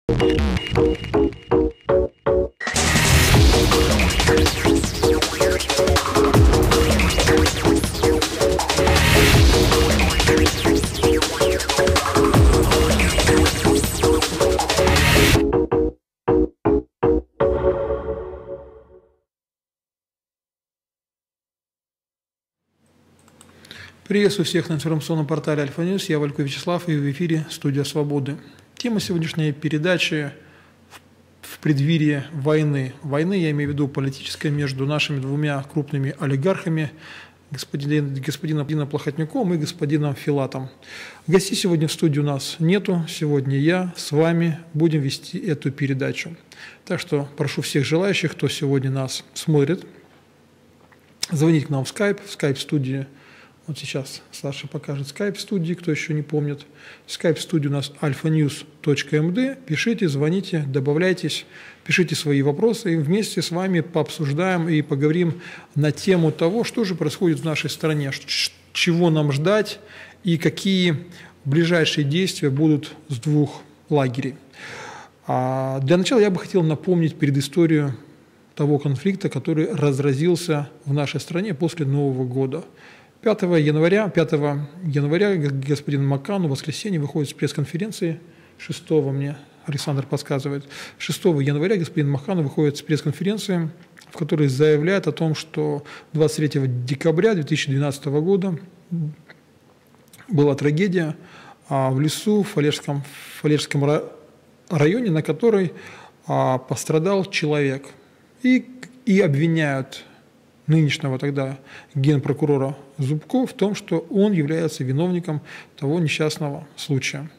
Приветствую всех на информационном портале Альфа-Ньюс. Я Валько Вячеслав, и в эфире «Студия Свободы». Тема сегодняшней передачи в преддверии войны. Войны, я имею в виду политической, между нашими двумя крупными олигархами, господином Плохотнюком и господином Филатом. Гостей сегодня в студии у нас нету. Сегодня я с вами будем вести эту передачу. Так что прошу всех желающих, кто сегодня нас смотрит, звонить к нам в скайп-студии. Вот сейчас Саша покажет скайп-студии, кто еще не помнит. Скайп-студия у нас alphanews.md. Пишите, звоните, добавляйтесь, пишите свои вопросы, и вместе с вами пообсуждаем и поговорим на тему того, что же происходит в нашей стране, чего нам ждать и какие ближайшие действия будут с двух лагерей. Для начала я бы хотел напомнить предысторию того конфликта, который разразился в нашей стране после Нового года. 5 января господин Макан в воскресенье выходит с пресс-конференции, 6 мне Александр подсказывает, 6 января господин Макан выходит с пресс-конференции, в которой заявляет о том, что 23 декабря 2012 года была трагедия в лесу в Фалежском районе, на которой пострадал человек. И обвиняют нынешнего тогда генпрокурора Зубко в том, что он является виновником того несчастного случая.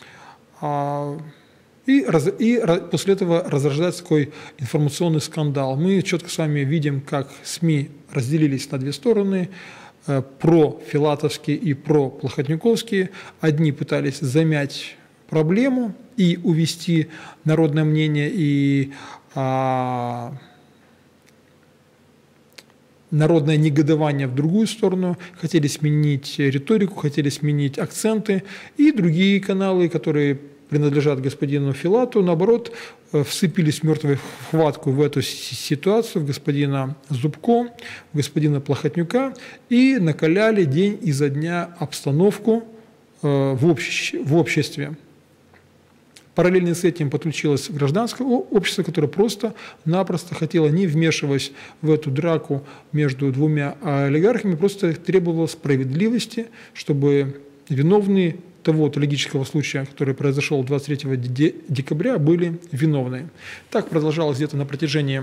И после этого разрождается такой информационный скандал. Мы четко с вами видим, как СМИ разделились на две стороны, про-филатовские и про-плохотнюковские. Одни пытались замять проблему и увести народное мнение и народное негодование в другую сторону, хотели сменить риторику, хотели сменить акценты, и другие каналы, которые принадлежат господину Филату, наоборот, вцепились в мертвую хватку в эту ситуацию, в господина Зубко, в господина Плохотнюка, и накаляли день изо дня обстановку в обществе. Параллельно с этим подключилось гражданское общество, которое просто-напросто хотело, не вмешиваясь в эту драку между двумя олигархами, просто требовало справедливости, чтобы виновные того трагического случая, который произошел 23 декабря, были виновны. Так продолжалось где-то на протяжении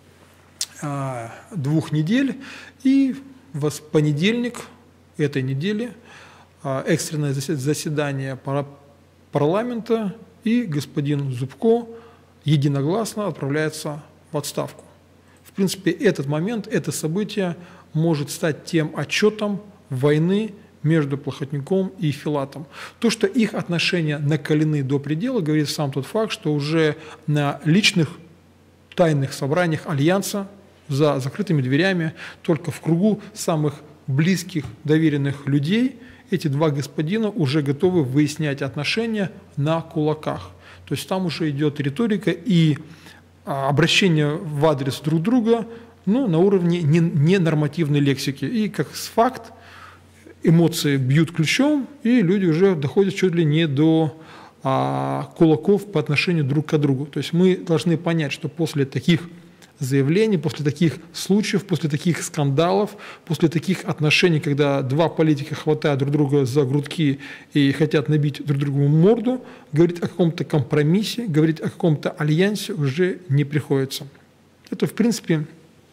2 недель, и в понедельник этой недели экстренное заседание парламента, и господин Зубко единогласно отправляется в отставку. В принципе, этот момент, это событие может стать тем отчетом войны между Плохотнюком и Филатом. То, что их отношения накалены до предела, говорит сам тот факт, что уже на личных тайных собраниях Альянса за закрытыми дверями, только в кругу самых близких, доверенных людей, эти два господина уже готовы выяснять отношения на кулаках. То есть там уже идет риторика и обращение в адрес друг друга, на уровне ненормативной лексики. И как факт, эмоции бьют ключом, и люди уже доходят чуть ли не до кулаков по отношению друг к другу. То есть мы должны понять, что после таких заявлений, после таких случаев, после таких скандалов, после таких отношений, когда два политика хватают друг друга за грудки и хотят набить друг другу морду, говорить о каком-то компромиссе, говорить о каком-то альянсе уже не приходится. Это, в принципе,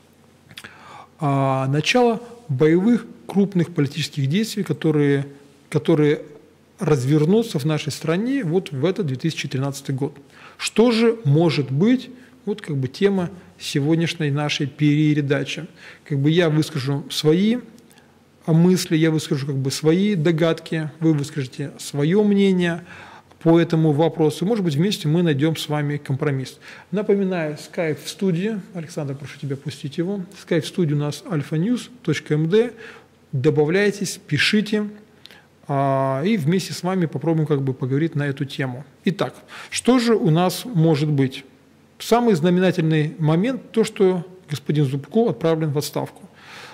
начало боевых крупных политических действий, которые развернутся в нашей стране вот в этот 2013 год. Что же может быть, вот как бы тема сегодняшней нашей передачи. Я выскажу свои мысли, я выскажу свои догадки, вы выскажете свое мнение по этому вопросу. Может быть, вместе мы найдем с вами компромисс. Напоминаю, скайп в студии. Александр, прошу тебя пустить его. Скайп в студии у нас alphanews.md. Добавляйтесь, пишите. и вместе с вами попробуем как бы поговорить на эту тему. Итак, что же у нас может быть? Самый знаменательный момент – то, что господин Зубко отправлен в отставку.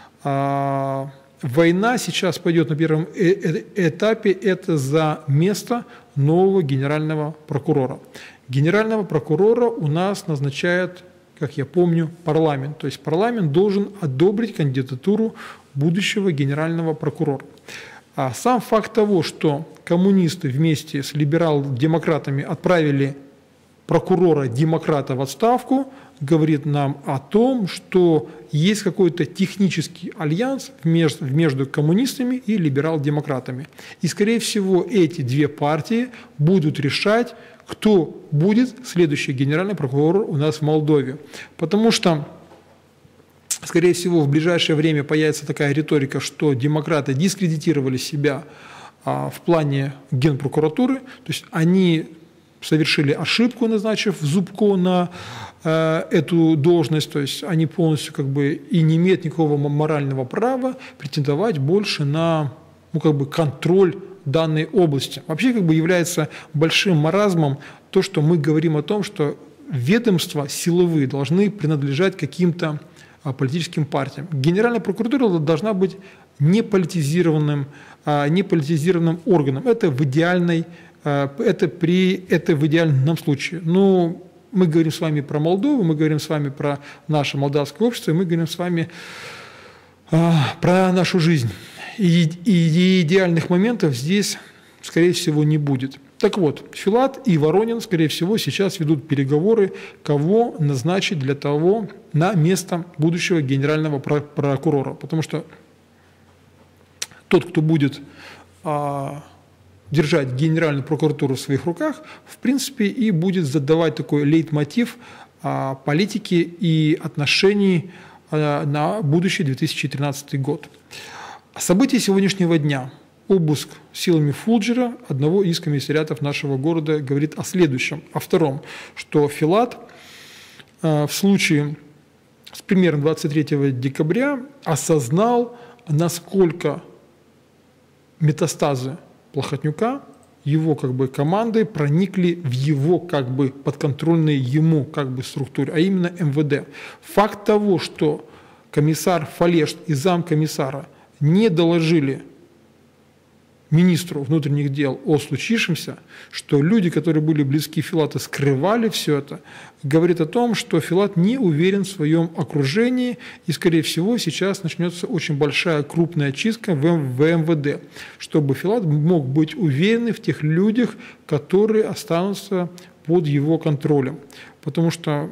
Война сейчас пойдет на первом этапе, это за место нового генерального прокурора. Генерального прокурора у нас назначает, как я помню, парламент. То есть парламент должен одобрить кандидатуру будущего генерального прокурора. А сам факт того, что коммунисты вместе с либерал-демократами отправили прокурора-демократа в отставку, говорит нам о том, что есть какой-то технический альянс между коммунистами и либерал-демократами. И, скорее всего, эти две партии будут решать, кто будет следующий генеральный прокурор у нас в Молдове. Потому что, скорее всего, в ближайшее время появится такая риторика, что демократы дискредитировали себя в плане генпрокуратуры, то есть они совершили ошибку, назначив Зубко на эту должность, то есть они полностью как бы и не имеют никакого морального права претендовать больше на контроль данной области. Вообще как бы является большим маразмом то, что мы говорим о том, что ведомства силовые должны принадлежать каким-то политическим партиям. Генеральная прокуратура должна быть неполитизированным органом. Это в идеальном случае. Но мы говорим с вами про Молдову, мы говорим с вами про наше молдавское общество, мы говорим с вами про нашу жизнь. И идеальных моментов здесь, скорее всего, не будет. Так вот, Филат и Воронин, скорее всего, сейчас ведут переговоры, кого назначить для того на место будущего генерального прокурора. Потому что тот, кто будет держать Генеральную прокуратуру в своих руках, в принципе, и будет задавать такой лейтмотив политики и отношений на будущий 2013 год. События сегодняшнего дня. Обыск силами Фулджера, одного из комиссариатов нашего города, говорит о следующем. О втором, что Филат в случае с примерно 23 декабря осознал, насколько метастазы Плохотнюка, его команды проникли в его подконтрольные ему структуры, а именно МВД. Факт того, что комиссар Фалешт и замкомиссара не доложили министру внутренних дел о случившемся, что люди, которые были близки Филата, скрывали все это, говорит о том, что Филат не уверен в своем окружении, и, скорее всего, сейчас начнется очень большая крупная чистка в МВД, чтобы Филат мог быть уверен в тех людях, которые останутся под его контролем. Потому что,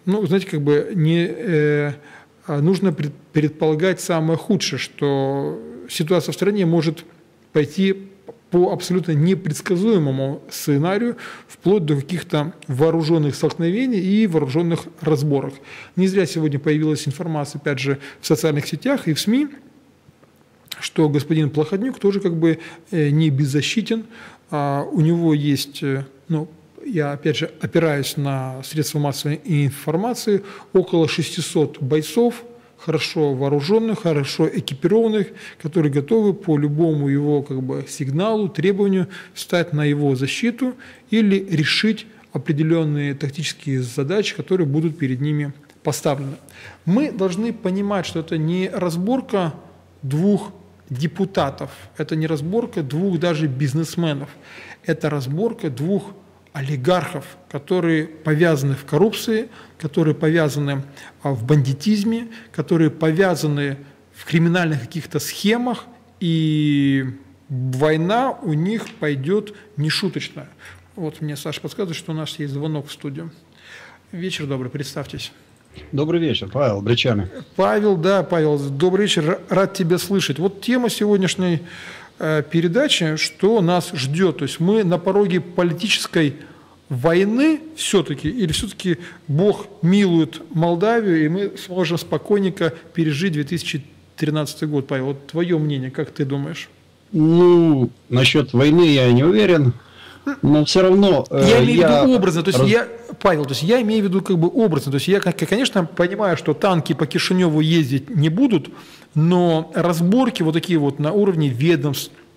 нужно предполагать самое худшее, что ситуация в стране может пойти по абсолютно непредсказуемому сценарию, вплоть до каких-то вооруженных столкновений и вооруженных разборок. Не зря сегодня появилась информация, опять же, в социальных сетях и в СМИ, что господин Плохотнюк тоже не беззащитен. У него есть, я опять же опираюсь на средства массовой информации, около 600 бойцов, хорошо вооруженных, хорошо экипированных, которые готовы по любому его сигналу, требованию встать на его защиту или решить определенные тактические задачи, которые будут перед ними поставлены. Мы должны понимать, что это не разборка двух депутатов, это не разборка двух даже бизнесменов, это разборка двух олигархов, которые повязаны в коррупции, которые повязаны в бандитизме, которые повязаны в криминальных каких-то схемах, и война у них пойдет нешуточная. Вот мне Саша подсказывает, что у нас есть звонок в студию. Вечер добрый, представьтесь. Добрый вечер, Павел Бричаны. Павел, добрый вечер, рад тебя слышать. Вот тема сегодняшней передачи, что нас ждет. То есть мы на пороге политической войны все-таки, или все-таки Бог милует Молдавию, и мы сможем спокойненько пережить 2013 год. Павел, вот твое мнение, как ты думаешь? Насчет войны я не уверен, но все равно... Я имею в виду образно, то есть Павел, то есть я имею в виду образно, то есть я, конечно, понимаю, что танки по Кишиневу ездить не будут, но разборки вот такие вот на уровне ведомств,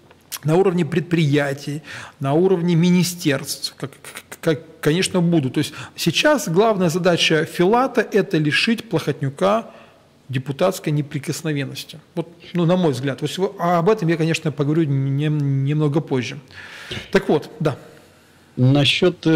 на уровне предприятий, на уровне министерств, конечно, будут. То есть сейчас главная задача Филата – это лишить Плохотнюка депутатской неприкосновенности. Вот, ну, на мой взгляд. Об этом я, конечно, поговорю немного позже. Так вот, да. Насчет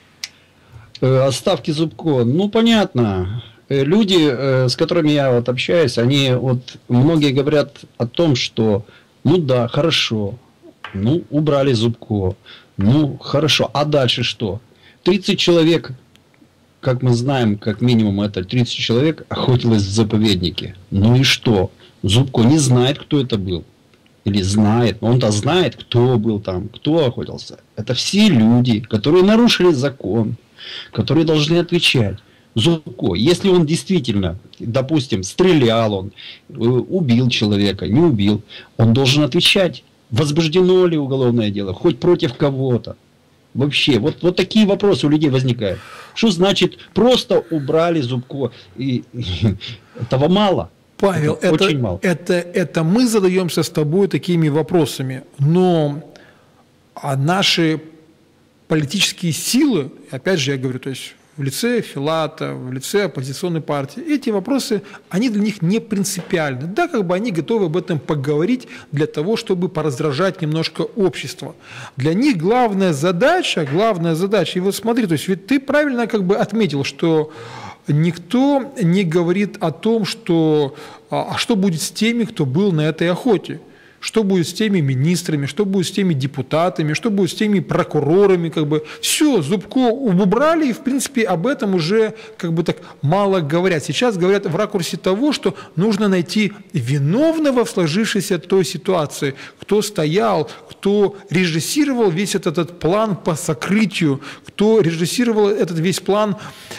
отставки Зубко. Ну, понятно. Люди, с которыми я вот общаюсь, они вот многие говорят о том, что ну да, хорошо, ну убрали Зубко, ну хорошо, а дальше что? 30 человек, как мы знаем, как минимум это 30 человек охотилось в заповеднике. Ну и что? Зубко не знает, кто это был. Или знает, он-то знает, кто был там, кто охотился. Это все люди, которые нарушили закон, которые должны отвечать. Зубко, если он действительно, допустим, стрелял, он убил человека, не убил, он должен отвечать, возбуждено ли уголовное дело, хоть против кого-то. Вообще, вот такие вопросы у людей возникают. Что значит просто убрали Зубко? Этого мало. Павел, очень мало. Это мы задаемся с тобой такими вопросами, но наши политические силы, опять же я говорю, то есть в лице Филата, в лице оппозиционной партии, эти вопросы, они для них не принципиальны. Да, как бы они готовы об этом поговорить для того, чтобы пораздражать немножко общество. Для них главная задача, и вот смотри, то есть ведь ты правильно как бы отметил, что никто не говорит о том, что, а что будет с теми, кто был на этой охоте. Что будет с теми министрами, что будет с теми депутатами, что будет с теми прокурорами, как бы все, Зубко убрали, и в принципе об этом уже как бы так мало говорят. Сейчас говорят в ракурсе того, что нужно найти виновного в сложившейся той ситуации, кто стоял, кто режиссировал весь этот план по сокрытию, кто режиссировал этот весь план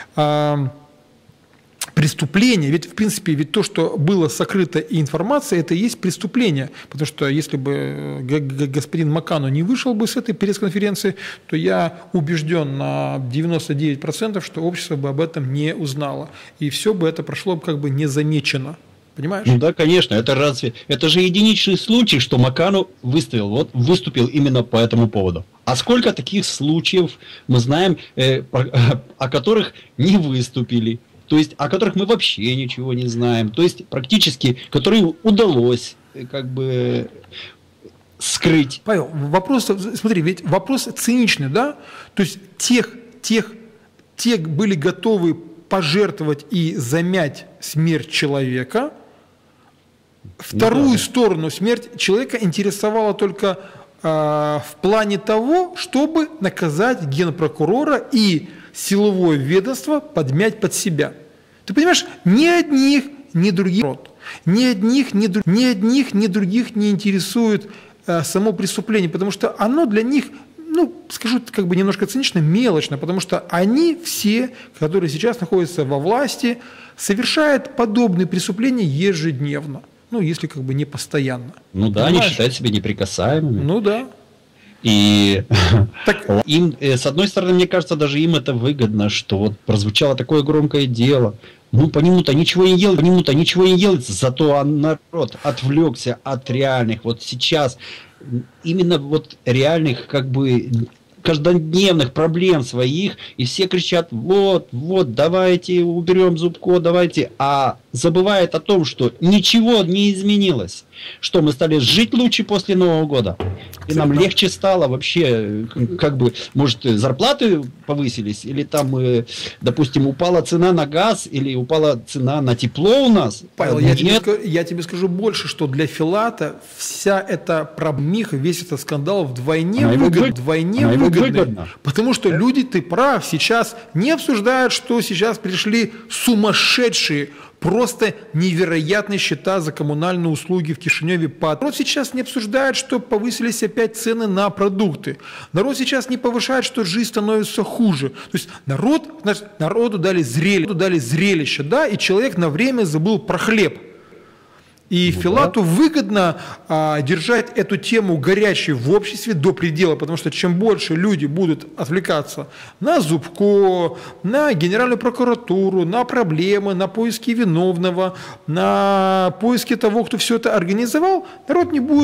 преступление, ведь в принципе ведь то, что было сокрыто и информация, это и есть преступление, потому что если бы господин Макану не вышел бы с этой пресс-конференции, то я убежден на 99%, что общество бы об этом не узнало, и все бы это прошло как бы незамечено. Понимаешь? Ну да, конечно, это же единичный случай, что Макану выступил именно по этому поводу. А сколько таких случаев мы знаем, о которых не выступили? То есть, о которых мы вообще ничего не знаем. То есть, практически, которые удалось как бы скрыть. Павел, вопрос, смотри, ведь вопрос циничный, да? То есть, те были готовы пожертвовать и замять смерть человека. Вторую сторону, смерть человека интересовала только в плане того, чтобы наказать генпрокурора и силовое ведомство подмять под себя. Ты понимаешь, ни одних, ни других, ни одних, ни других не интересует само преступление, потому что оно для них, ну, скажу как бы немножко цинично, мелочно, потому что они все, которые сейчас находятся во власти, совершают подобные преступления ежедневно, ну, если как бы не постоянно. Ну да, понимаешь? Они считают себя неприкасаемыми. Ну да. И им, с одной стороны, мне кажется, даже им это выгодно, что вот прозвучало такое громкое дело. Ну, по нему-то ничего не делается, зато народ отвлекся от реальных. Вот сейчас именно вот реальных как бы каждодневных проблем своих, и все кричат, вот, давайте уберем Зубко, давайте, а забывает о том, что ничего не изменилось, что мы стали жить лучше после Нового года, и нам легче стало вообще, как бы, может, зарплаты повысились, или там, допустим, упала цена на газ, или упала цена на тепло у нас. Павел, я тебе скажу больше, что для Филата вся эта промиха, весь этот скандал вдвойне выгодный, потому что люди, ты прав, сейчас не обсуждают, что сейчас пришли сумасшедшие, просто невероятные счета за коммунальные услуги в Кишиневе. Народ сейчас не обсуждает, что повысились опять цены на продукты. Народ сейчас не повышает, что жизнь становится хуже. То есть народу дали зрелище, да, и человек на время забыл про хлеб. И Филату выгодно держать эту тему горячей в обществе до предела, потому что чем больше люди будут отвлекаться на Зубко, на Генеральную прокуратуру, на проблемы, на поиски виновного, на поиски того, кто все это организовал, народ не будет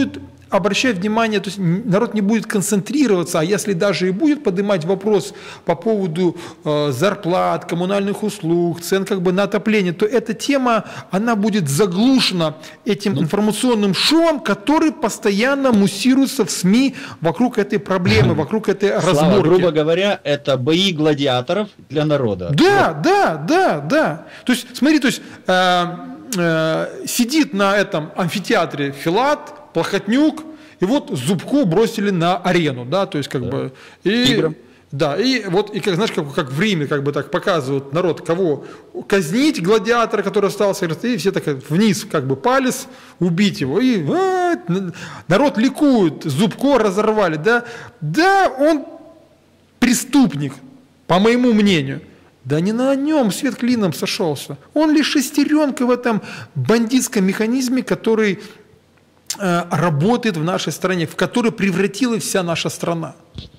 обращать внимание, то есть народ не будет концентрироваться, а если даже и будет поднимать вопрос по поводу зарплат, коммунальных услуг, цен как бы на отопление, то эта тема, она будет заглушена этим информационным шумом, который постоянно муссируется в СМИ вокруг этой проблемы, вокруг этой разборки. Грубо говоря, это бои гладиаторов для народа. Да. То есть, смотри, то есть сидит на этом амфитеатре Филат, Плохотнюк, и вот Зубко бросили на арену, да, то есть как бы и да, и вот и как знаешь, как в Риме как бы так показывают народ, кого казнить, гладиатора, который остался, и все так вниз как бы палец, убить его, и народ ликует, Зубко разорвали, да, он преступник, по моему мнению. Да не на нем свет клином сошелся. Он лишь шестеренка в этом бандитском механизме, который работает в нашей стране, в который превратилась вся наша страна.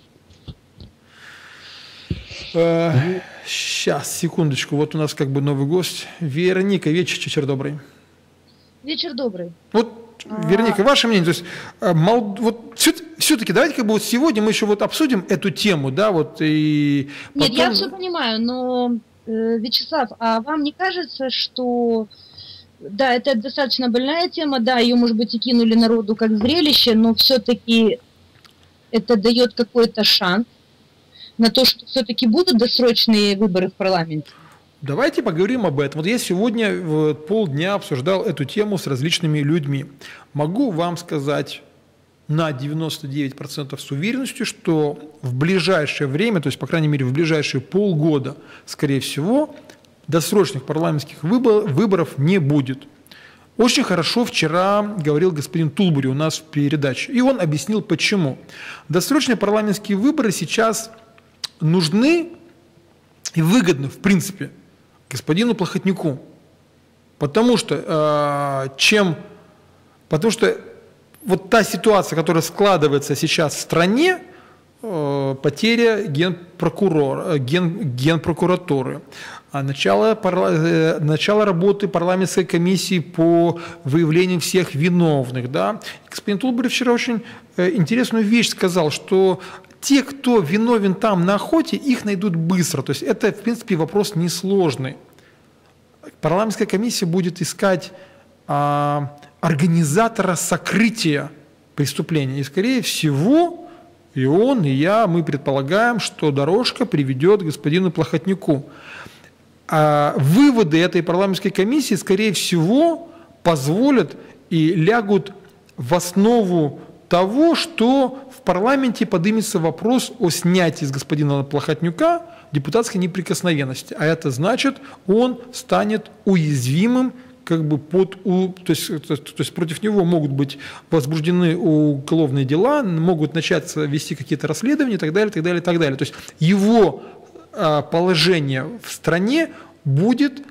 Сейчас, секундочку. Вот у нас как бы новый гость. Вероника, вечер добрый. Вечер добрый. Вот, Вероника, ваше мнение, то есть, вот все-таки давайте как бы вот сегодня мы еще вот обсудим эту тему, да, вот и потом... Нет, я все понимаю, но, Вячеслав, а вам не кажется, что, да, это достаточно больная тема, да, ее, может быть, и кинули народу как зрелище, но все-таки это дает какой-то шанс на то, что все-таки будут досрочные выборы в парламент? Давайте поговорим об этом. Вот я сегодня полдня обсуждал эту тему с различными людьми. Могу вам сказать на 99% с уверенностью, что в ближайшее время, то есть, по крайней мере, в ближайшие полгода, скорее всего, досрочных парламентских выборов не будет. Очень хорошо вчера говорил господин Тулбури у нас в передаче, и он объяснил, почему. Досрочные парламентские выборы сейчас нужны и выгодны, в принципе, господину Плохотнюку, потому что вот та ситуация, которая складывается сейчас в стране, потеря генпрокуратуры, начало работы парламентской комиссии по выявлению всех виновных. Да? Господин Тулбури вчера очень интересную вещь сказал, что те, кто виновен там на охоте, их найдут быстро. То есть это, в принципе, вопрос несложный. Парламентская комиссия будет искать организатора сокрытия преступления. И, скорее всего, и он, и я, мы предполагаем, что дорожка приведет к господину Плохотнюку. Выводы этой парламентской комиссии, скорее всего, позволят и лягут в основу того, что в парламенте поднимется вопрос о снятии с господина Плохотнюка депутатской неприкосновенности. А это значит, он станет уязвимым, как бы то есть против него могут быть возбуждены уголовные дела, могут начаться вести какие-то расследования и так далее, так далее, так далее. То есть его положение в стране будет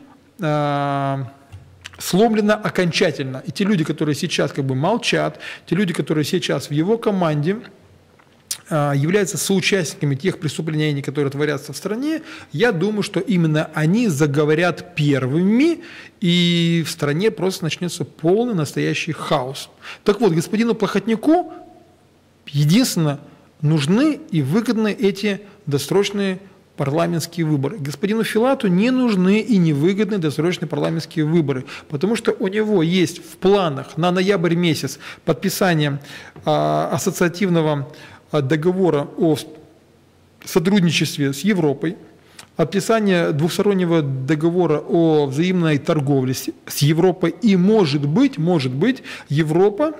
сломлено окончательно. И те люди, которые сейчас как бы молчат, те люди, которые сейчас в его команде являются соучастниками тех преступлений, которые творятся в стране, я думаю, что именно они заговорят первыми, и в стране просто начнется полный настоящий хаос. Так вот, господину Плохотнюку единственно нужны и выгодны эти досрочные парламентские выборы. Господину Филату не нужны и не выгодны досрочные парламентские выборы, потому что у него есть в планах на ноябрь месяц подписание ассоциативного договора о сотрудничестве с Европой, подписание двухстороннего договора о взаимной торговле с Европой, и, может быть, Европа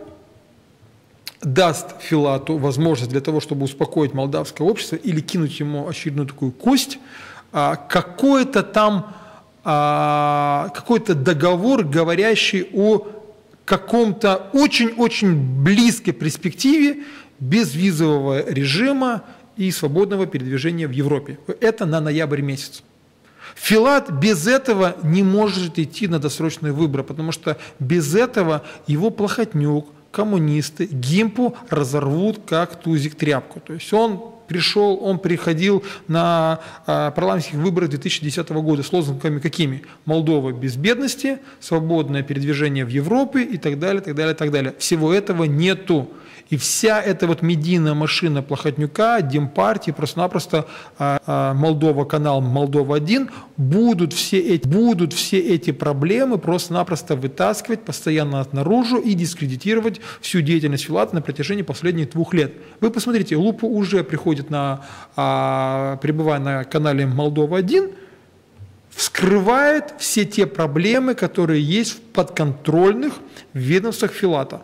даст Филату возможность для того, чтобы успокоить молдавское общество или кинуть ему очередную такую кость, какой-то договор, говорящий о каком-то очень-очень близкой перспективе безвизового режима и свободного передвижения в Европе. Это на ноябрь месяц. Филат без этого не может идти на досрочные выборы, потому что без этого его Плохотнюк, коммунисты, Гимпу разорвут как тузик тряпку. То есть он он приходил на парламентских выборах 2010 года с лозунгами какими? Молдова без бедности, свободное передвижение в Европе и так далее, так далее, так далее. Всего этого нету. И вся эта вот медийная машина Плохотнюка, Демпартии, просто-напросто Молдова, канал Молдова-1, будут все эти проблемы просто-напросто вытаскивать постоянно наружу и дискредитировать всю деятельность Филата на протяжении последних 2 лет. Вы посмотрите, Лупа уже приходит пребывая на канале Молдова-1, вскрывает все те проблемы, которые есть в подконтрольных ведомствах Филата.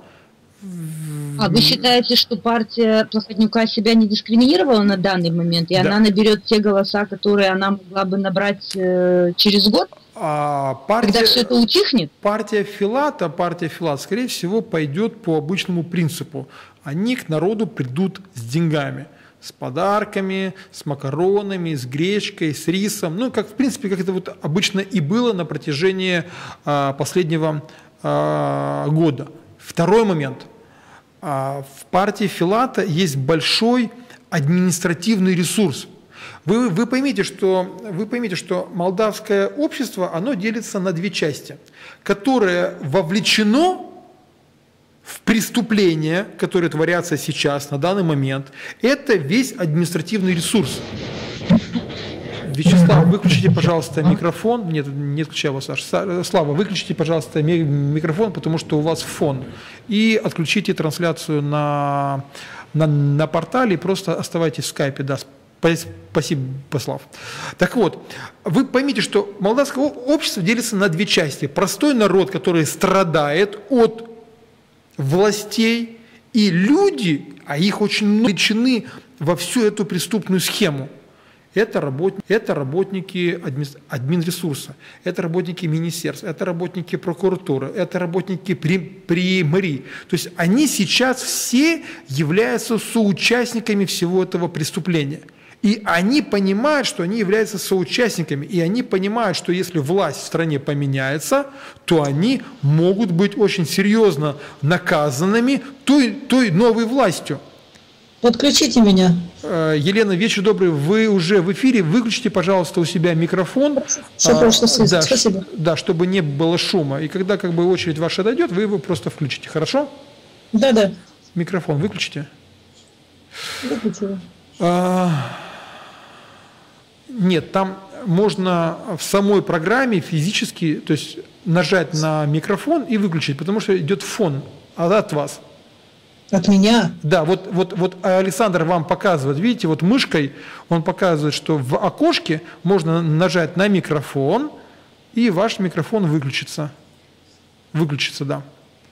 А вы считаете, что партия Плохотнюка себя не дискриминировала на данный момент, и она наберет те голоса, которые она могла бы набрать через год? Когда все это утихнет? Партия Филат, скорее всего, пойдет по обычному принципу. Они к народу придут с деньгами, с подарками, с макаронами, с гречкой, с рисом. Ну, как, в принципе, как это вот обычно и было на протяжении последнего года. Второй момент. В партии Филата есть большой административный ресурс. Вы поймите, что молдавское общество, оно делится на 2 части, которое вовлечено в преступления, которые творятся сейчас, на данный момент. Это весь административный ресурс. Вячеслав, выключите, пожалуйста, микрофон. Нет, не отключай его, Саша. Слава, выключите, пожалуйста, микрофон, потому что у вас фон. И отключите трансляцию на портале, и просто оставайтесь в скайпе. Да, спасибо, Слав. Так вот, вы поймите, что молдавское общество делится на 2 части. Простой народ, который страдает от властей, и люди, а их очень много, вовлечены во всю эту преступную схему. Это работники админресурса, это работники министерств, это работники прокуратуры, это работники примарии. То есть они сейчас все являются соучастниками всего этого преступления. И они понимают, что они являются соучастниками, и они понимают, что если власть в стране поменяется, то они могут быть очень серьезно наказанными той новой властью. Подключите меня. Елена, вечер добрый, вы уже в эфире, выключите, пожалуйста, у себя микрофон. Да, спасибо. Да, чтобы не было шума. И когда как бы очередь ваша дойдет, вы его просто включите, хорошо? Да. Микрофон выключите. Выключила. Нет, там можно в самой программе физически, то есть нажать на микрофон и выключить, потому что идет фон от вас. От меня? Да, вот Александр вам показывает, видите, вот мышкой он показывает, что в окошке можно нажать на микрофон, и ваш микрофон выключится. Выключится, да.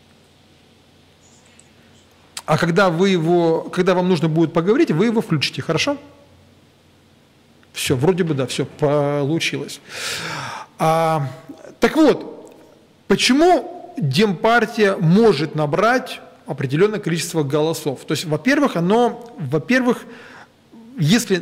А когда вам нужно будет поговорить, вы его включите, хорошо? Все, вроде бы да, все получилось. Так вот, почему Демпартия может набрать определенное количество голосов? То есть, во-первых, если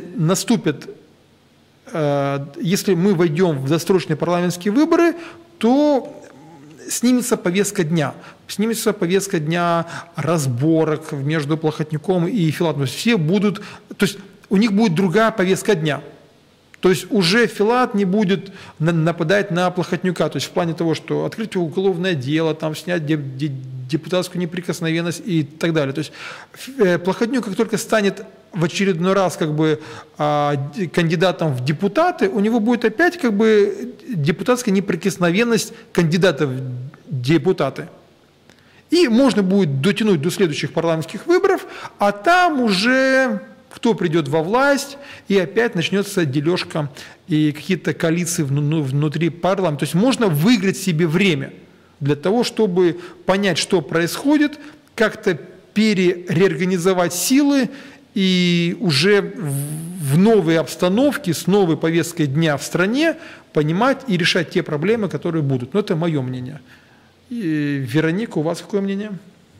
мы войдем в досрочные парламентские выборы, то снимется повестка дня. Снимется повестка дня разборок между Плохотнюком и Филатом. То есть у них будет другая повестка дня. То есть уже Филат не будет нападать на Плохотнюка, то есть в плане того, что открыть уголовное дело, там, снять депутатскую неприкосновенность и так далее. То есть Плохотнюк, как только станет в очередной раз как бы кандидатом в депутаты, у него будет опять как бы депутатская неприкосновенность кандидата в депутаты. И можно будет дотянуть до следующих парламентских выборов, а там уже кто придет во власть, и опять начнется дележка и какие-то коалиции внутри парламента. То есть можно выиграть себе время для того, чтобы понять, что происходит, как-то реорганизовать силы и уже в новой обстановке, с новой повесткой дня в стране понимать и решать те проблемы, которые будут. Но это мое мнение. И, Вероника, у вас какое мнение?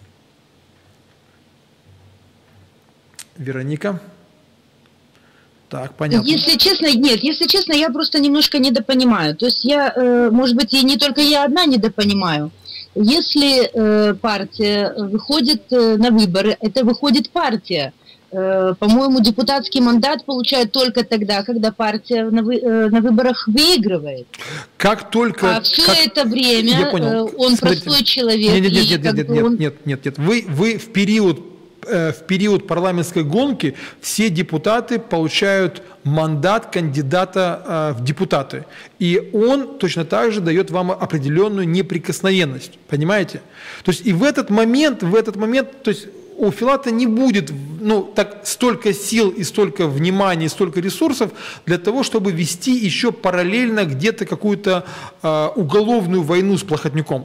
Вероника? Так, понятно. Если честно, я просто немножко недопонимаю. То есть может быть, и не только я одна недопонимаю. Если партия выходит на выборы, это выходит партия. По-моему, депутатский мандат получают только тогда, когда партия на выборах выигрывает. Как только... А все это время он Смотрите. Простой человек. Нет. Вы в период парламентской гонки все депутаты получают мандат кандидата в депутаты. И он точно так же дает вам определенную неприкосновенность. Понимаете? То есть и в этот момент, то есть у Филата не будет столько сил и столько внимания, и столько ресурсов для того, чтобы вести еще параллельно где-то какую-то уголовную войну с Плохотнюком.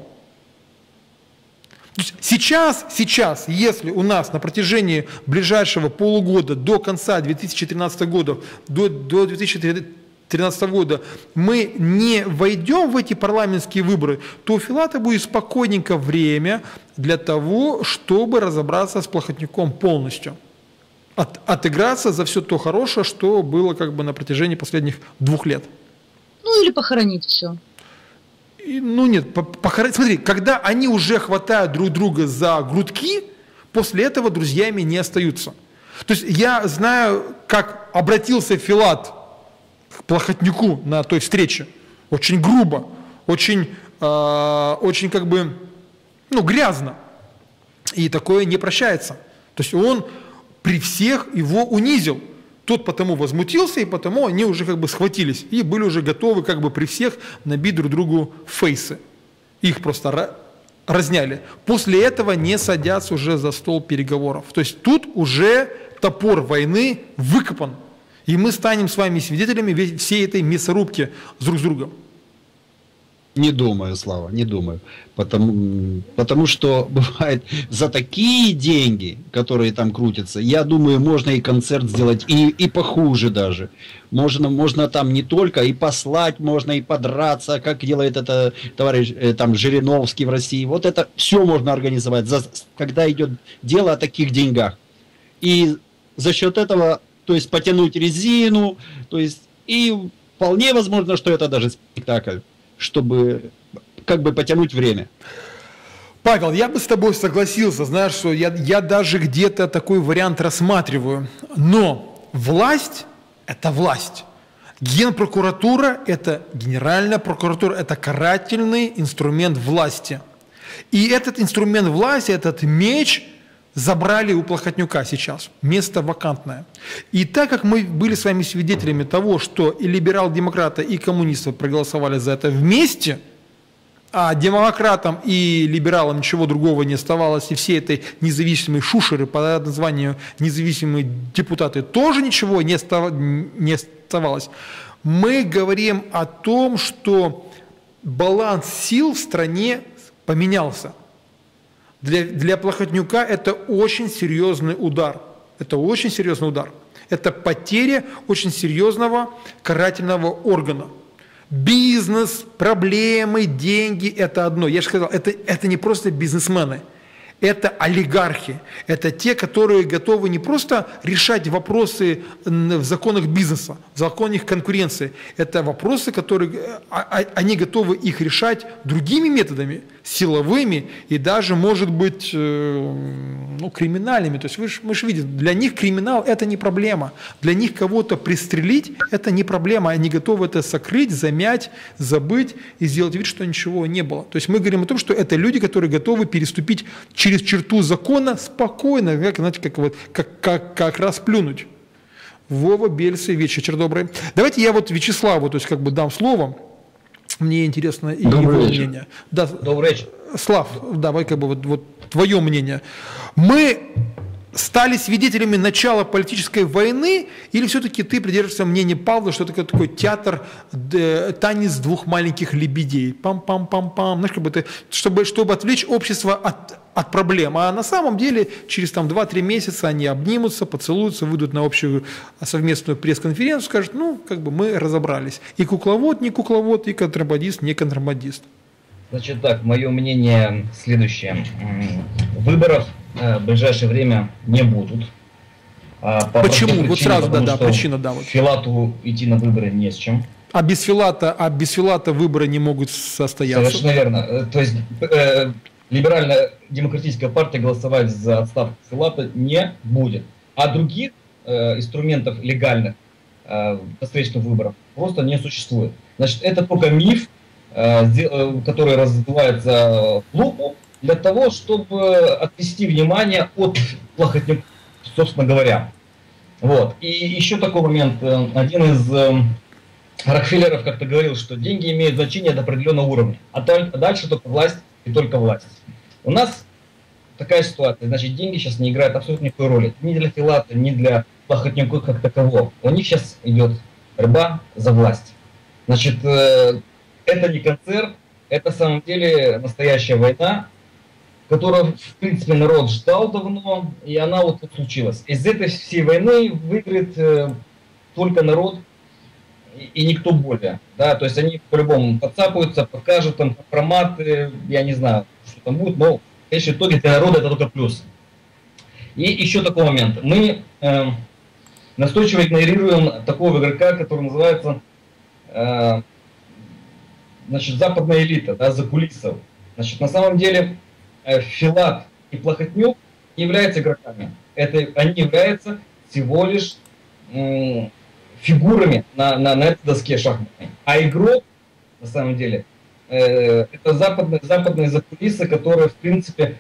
Сейчас, если у нас на протяжении ближайшего полугода до конца 2013 года, до 2013 года мы не войдем в эти парламентские выборы, то у Филата будет спокойненько время для того, чтобы разобраться с Плохотнюком полностью. Отыграться за все то хорошее, что было на протяжении последних 2 лет. Ну или похоронить все. Смотри, когда они уже хватают друг друга за грудки, после этого друзьями не остаются. То есть я знаю, как обратился Филат к Плохотнюку на той встрече. Очень грубо, очень грязно. И такое не прощается. То есть он при всех его унизил. Тот потому возмутился, и потому они уже схватились. И были уже готовы при всех набить друг другу фейсы. Их просто разняли. После этого не садятся уже за стол переговоров. То есть тут уже топор войны выкопан. И мы станем с вами свидетелями всей этой мясорубки друг с другом. Не думаю, Слава, не думаю. Потому что бывает за такие деньги, которые там крутятся, я думаю, можно и концерт сделать, и похуже даже. Можно там не только и послать, можно и подраться, как делает это товарищ Жириновский в России. Вот это все можно организовать, когда идет дело о таких деньгах. И за счет этого, то есть потянуть резину, то есть и вполне возможно, что это даже спектакль, чтобы потянуть время. Павел, я бы с тобой согласился, знаешь, что я даже где-то такой вариант рассматриваю. Но власть – это власть. Генпрокуратура – это Генеральная прокуратура, это карательный инструмент власти. И этот инструмент власти, этот меч забрали у Плохотнюка сейчас. Место вакантное. И так как мы были с вами свидетелями того, что и либерал-демократы, и коммунисты проголосовали за это вместе, а демократам и либералам ничего другого не оставалось, и все этой независимые шушеры по названию независимые депутаты тоже ничего не оставалось, мы говорим о том, что баланс сил в стране поменялся. Для Плохотнюка это очень серьезный удар. Это очень серьезный удар. Это потеря очень серьезного карательного органа. Бизнес, проблемы, деньги – это одно. Я же сказал, это не просто бизнесмены. Это олигархи, это те, которые готовы не просто решать вопросы в законах бизнеса, в законах конкуренции. Это вопросы, которые они готовы их решать другими методами, силовыми и даже, может быть, криминальными. То есть мы же видим, для них криминал – это не проблема. Для них кого-то пристрелить – это не проблема. Они готовы это сокрыть, замять, забыть и сделать вид, что ничего не было. То есть мы говорим о том, что это люди, которые готовы переступить через черту закона спокойно, как расплюнуть. Вова, Бельцы, вечер добрый. Давайте я Вячеславу, дам слово. Мне интересно и его мнение. Да, добрый вечер. Слав, давай твое мнение. Мы стали свидетелями начала политической войны, или все-таки ты придерживаешься мнения Павла, что это такой театр, танец двух маленьких лебедей? Пам-пам-пам-пам. Знаешь, чтобы отвлечь общество от проблем. А на самом деле через 2-3 месяца они обнимутся, поцелуются, выйдут на общую совместную пресс-конференцию, скажут, мы разобрались. И кукловод не кукловод, и контрабандист не контрабандист. Значит так, мое мнение следующее. Выборов в ближайшее время не будут. Почему? Сразу, причина, Филату идти на выборы не с чем. А без Филата выборы не могут состояться. Совершенно верно. То есть либеральная демократическая партия голосовать за отставку Филата не будет. А других инструментов легальных досрочных выборов просто не существует. Значит, это только миф, который раздувается в лупу для того, чтобы отвести внимание от Плохотнюка, собственно говоря. Вот. И еще такой момент. Один из Рокфеллеров как-то говорил, что деньги имеют значение до определенного уровня, а дальше только власть и только власть. У нас такая ситуация, значит, деньги сейчас не играют абсолютно никакой роли. Ни для Филата, ни для Плохотнюка как такового. У них сейчас идет борьба за власть. Значит, это не концерт, это на самом деле настоящая война, которую, в принципе, народ ждал давно, и она вот случилась. Из этой всей войны выиграет только народ и никто более. Да? То есть они по-любому подцапаются, покажут там компроматы, я не знаю, что там будет, но в конечном итоге для народа это только плюс. И еще такой момент. Мы настойчиво игнорируем такого игрока, который называется значит, западная элита, да, за кулисов. Значит, на самом деле Филат и Плохотнюк не являются игроками. Они являются всего лишь фигурами на этой доске шахматной. А игрок, на самом деле, это западные закулисы, которые, в принципе,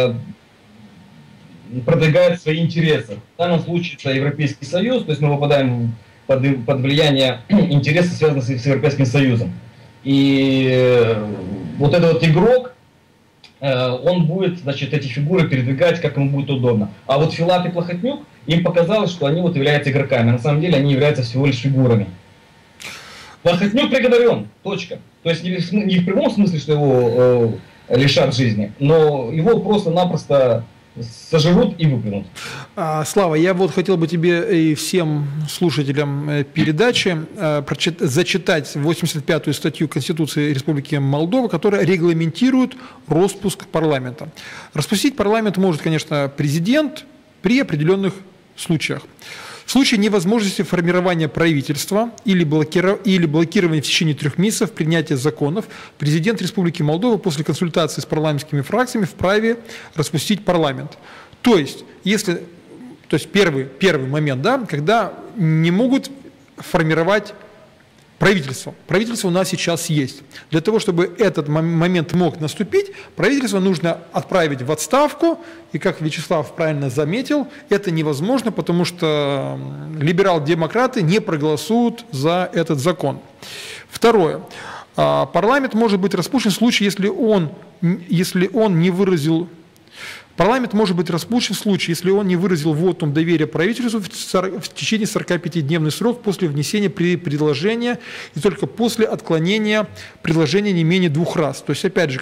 продвигают свои интересы. В данном случае это Европейский Союз, то есть мы попадаем под влияние интересов, связанных с Европейским Союзом. И вот этот вот игрок, он будет, значит, эти фигуры передвигать, как ему будет удобно. А вот Филат и Плохотнюк, им показалось, что они вот являются игроками. На самом деле они являются всего лишь фигурами. Плохотнюк приговорен, точка. То есть не в прямом смысле, что его лишат жизни, но его просто-напросто сожрут и выплюнут. Слава, я вот хотел бы тебе и всем слушателям передачи зачитать 85-ю статью Конституции Республики Молдова, которая регламентирует распуск парламента. Распустить парламент может, конечно, президент при определенных случаях. В случае невозможности формирования правительства или блокирования в течение 3 месяцев принятия законов, президент Республики Молдова после консультации с парламентскими фракциями вправе распустить парламент. То есть первый момент, да, когда не могут формировать правительство. Правительство у нас сейчас есть. Для того, чтобы этот момент мог наступить, правительство нужно отправить в отставку, и, как Вячеслав правильно заметил, это невозможно, потому что либерал-демократы не проголосуют за этот закон. Второе. Парламент может быть распущен в случае, если он не выразил... Парламент может быть распущен в случае, если он не выразил вотум доверия правительству в течение 45-дневный срок после внесения предложения и только после отклонения предложения не менее 2 раз. То есть, опять же,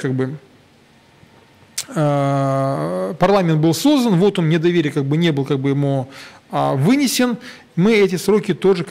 парламент был создан, вотум недоверия не был ему вынесен, мы эти сроки тоже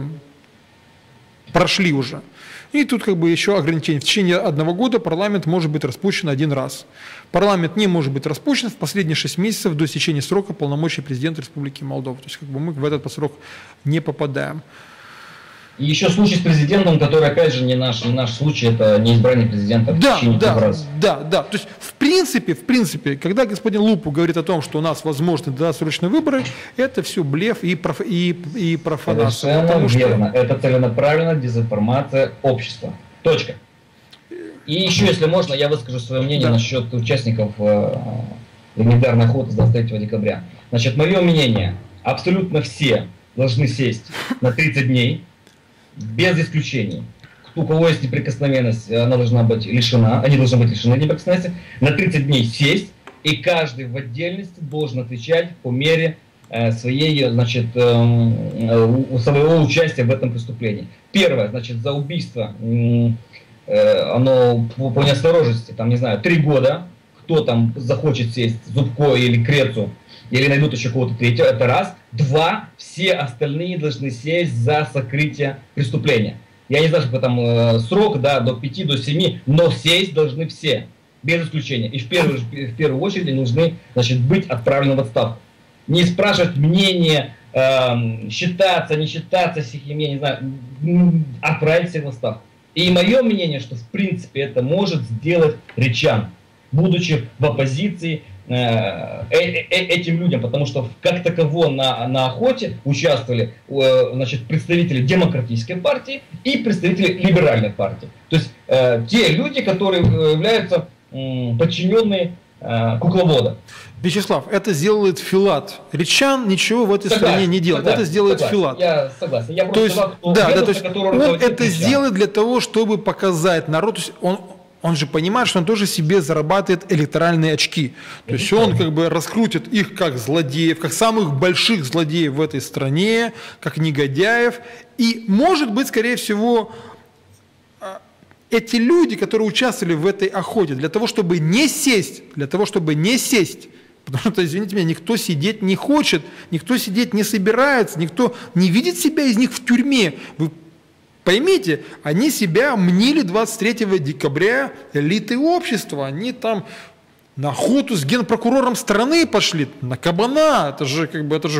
прошли уже. И тут еще ограничение. В течение 1 года парламент может быть распущен 1 раз. Парламент не может быть распущен в последние 6 месяцев до истечения срока полномочий президента Республики Молдова. То есть мы в этот срок не попадаем. И еще случай с президентом, который, опять же, не наш случай, это не избрание президента в течение 2 раза. Да. То есть, в принципе, когда господин Лупу говорит о том, что у нас возможны досрочные выборы, это все блеф и профанация. Совершенно верно. Это целенаправленная дезинформация общества. Точка. И еще, если можно, я выскажу свое мнение насчет участников легендарной охоты с 23 декабря. Значит, мое мнение, абсолютно все должны сесть на 30 дней, без исключений. У кого есть неприкосновенность, она должна быть лишена, они должны быть лишены неприкосновенности, на 30 дней сесть, и каждый в отдельности должен отвечать по мере своего участия в этом преступлении. Первое, значит, за убийство, оно по неосторожности, 3 года, кто там захочет сесть, Зубко или Крецу, или найдут еще кого-то третьего, это раз. 2, все остальные должны сесть за сокрытие преступления. Я не знаю, сколько там срок, до 5, до 7, но сесть должны все, без исключения. И в первую очередь они должны, быть отправлены в отставку. Не спрашивать мнение, считаться, не считаться, я не знаю, отправить всех в отставку. И мое мнение, что в принципе это может сделать Речан, будучи в оппозиции, этим людям, потому что как таково на охоте участвовали значит, представители демократической партии и представители либеральной партии. То есть те люди, которые являются подчиненные кукловода. Вячеслав, это сделает Филат. Речан ничего в этой стране не делает. Это сделает Филат. Я согласен. Я то есть, он это сделает для того, чтобы показать народу. То есть он же понимает, что он тоже себе зарабатывает электоральные очки. То есть он как бы раскрутит их как злодеев, как самых больших злодеев в этой стране, как негодяев. И может быть, скорее всего, эти люди, которые участвовали в этой охоте, для того, чтобы не сесть, потому что, извините меня, никто сидеть не хочет, никто сидеть не собирается, никто не видит себя из них в тюрьме. Вы поймите, они себя мнили 23 декабря элитой общества, они там на охоту с генпрокурором страны пошли, на кабана, это же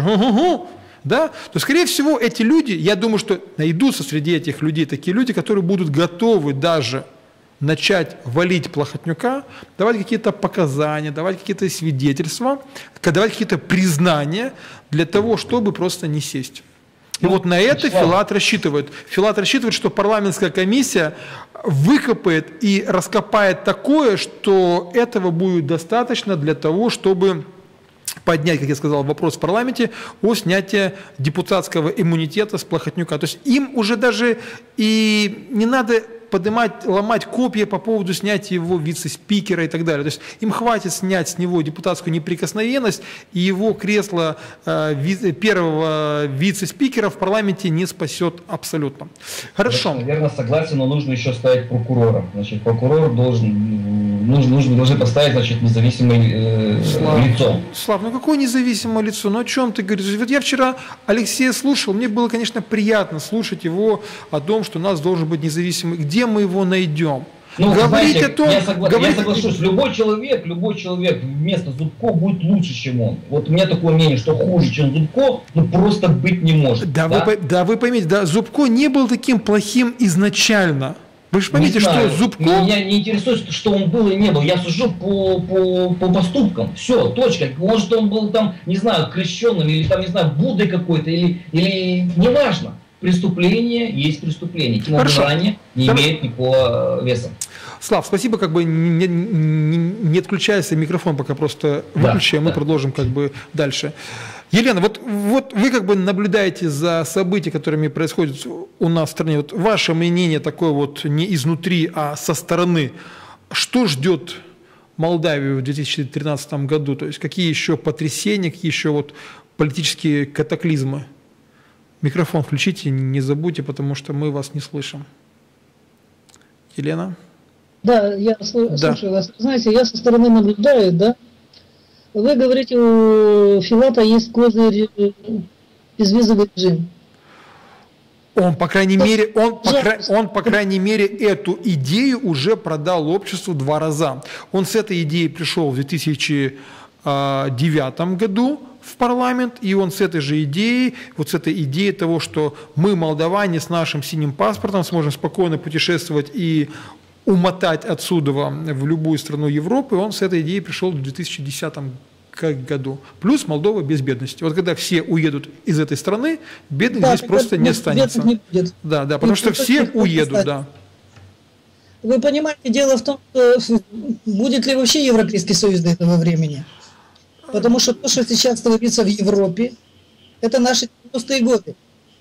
да? То, скорее всего, эти люди, я думаю, что найдутся среди этих людей такие люди, которые будут готовы даже начать валить Плохотнюка, давать какие-то показания, давать какие-то свидетельства, давать какие-то признания для того, чтобы просто не сесть. И вот на это Филат рассчитывает. Филат рассчитывает, что парламентская комиссия выкопает и раскопает такое, что этого будет достаточно для того, чтобы поднять, как я сказал, вопрос в парламенте о снятии депутатского иммунитета с Плохотнюка. То есть им уже даже и не надо поднимать, ломать копья по поводу снятия его вице-спикера и так далее. То есть им хватит снять с него депутатскую неприкосновенность, и его кресло первого вице-спикера в парламенте не спасет абсолютно. Хорошо. Я, наверное, согласен, но нужно еще ставить прокурора. Значит, прокурор должны поставить, значит, независимое лицо. Слав, ну какое независимое лицо? Ну о чем ты говоришь? Вот я вчера Алексея слушал, мне было, конечно, приятно слушать его о том, что у нас должен быть независимый. Где мы его найдем? Ну, говорить знаете, о том, я соглашусь, любой человек вместо Зубко будет лучше, чем он. Вот у меня такое мнение, что хуже, чем Зубко, ну просто быть не может. Да, вы поймите, да, Зубко не был таким плохим изначально. Вы же поймите, что Зубко... Меня не интересует, что он был и не был. Я сужу по поступкам. Все, точка. Может, он был там, не знаю, крещенным, или там, не знаю, Буддой какой-то, или неважно. Преступление есть преступление. Кинодурание не имеет никакого веса. Слав, спасибо, как бы не отключайся, микрофон пока просто выключи, мы продолжим как бы дальше. Елена, вот вы как бы наблюдаете за событиями, которыми происходят у нас в стране. Вот ваше мнение такое вот не изнутри, а со стороны. Что ждет Молдавию в 2013 году? То есть какие еще потрясения, какие еще вот политические катаклизмы? Микрофон включите, не забудьте, потому что мы вас не слышим. Елена? Да, я слушаю вас. Знаете, я со стороны наблюдаю, да? Вы говорите, у Филата есть козырь безвизовый режим. Он, по крайней мере, эту идею уже продал обществу 2 раза. Он с этой идеей пришел в 2009 году в парламент, и он с этой же идеей, вот с этой идеей того, что мы, молдаване, с нашим синим паспортом сможем спокойно путешествовать и умотать отсюда в любую страну Европы, он с этой идеей пришел в 2010 году. Плюс Молдова без бедности. Вот когда все уедут из этой страны, бедных здесь просто не останется. Да, потому что все уедут, да. Вы понимаете, дело в том, что будет ли вообще Европейский Союз до этого времени. Потому что то, что сейчас творится в Европе, это наши 90-е годы.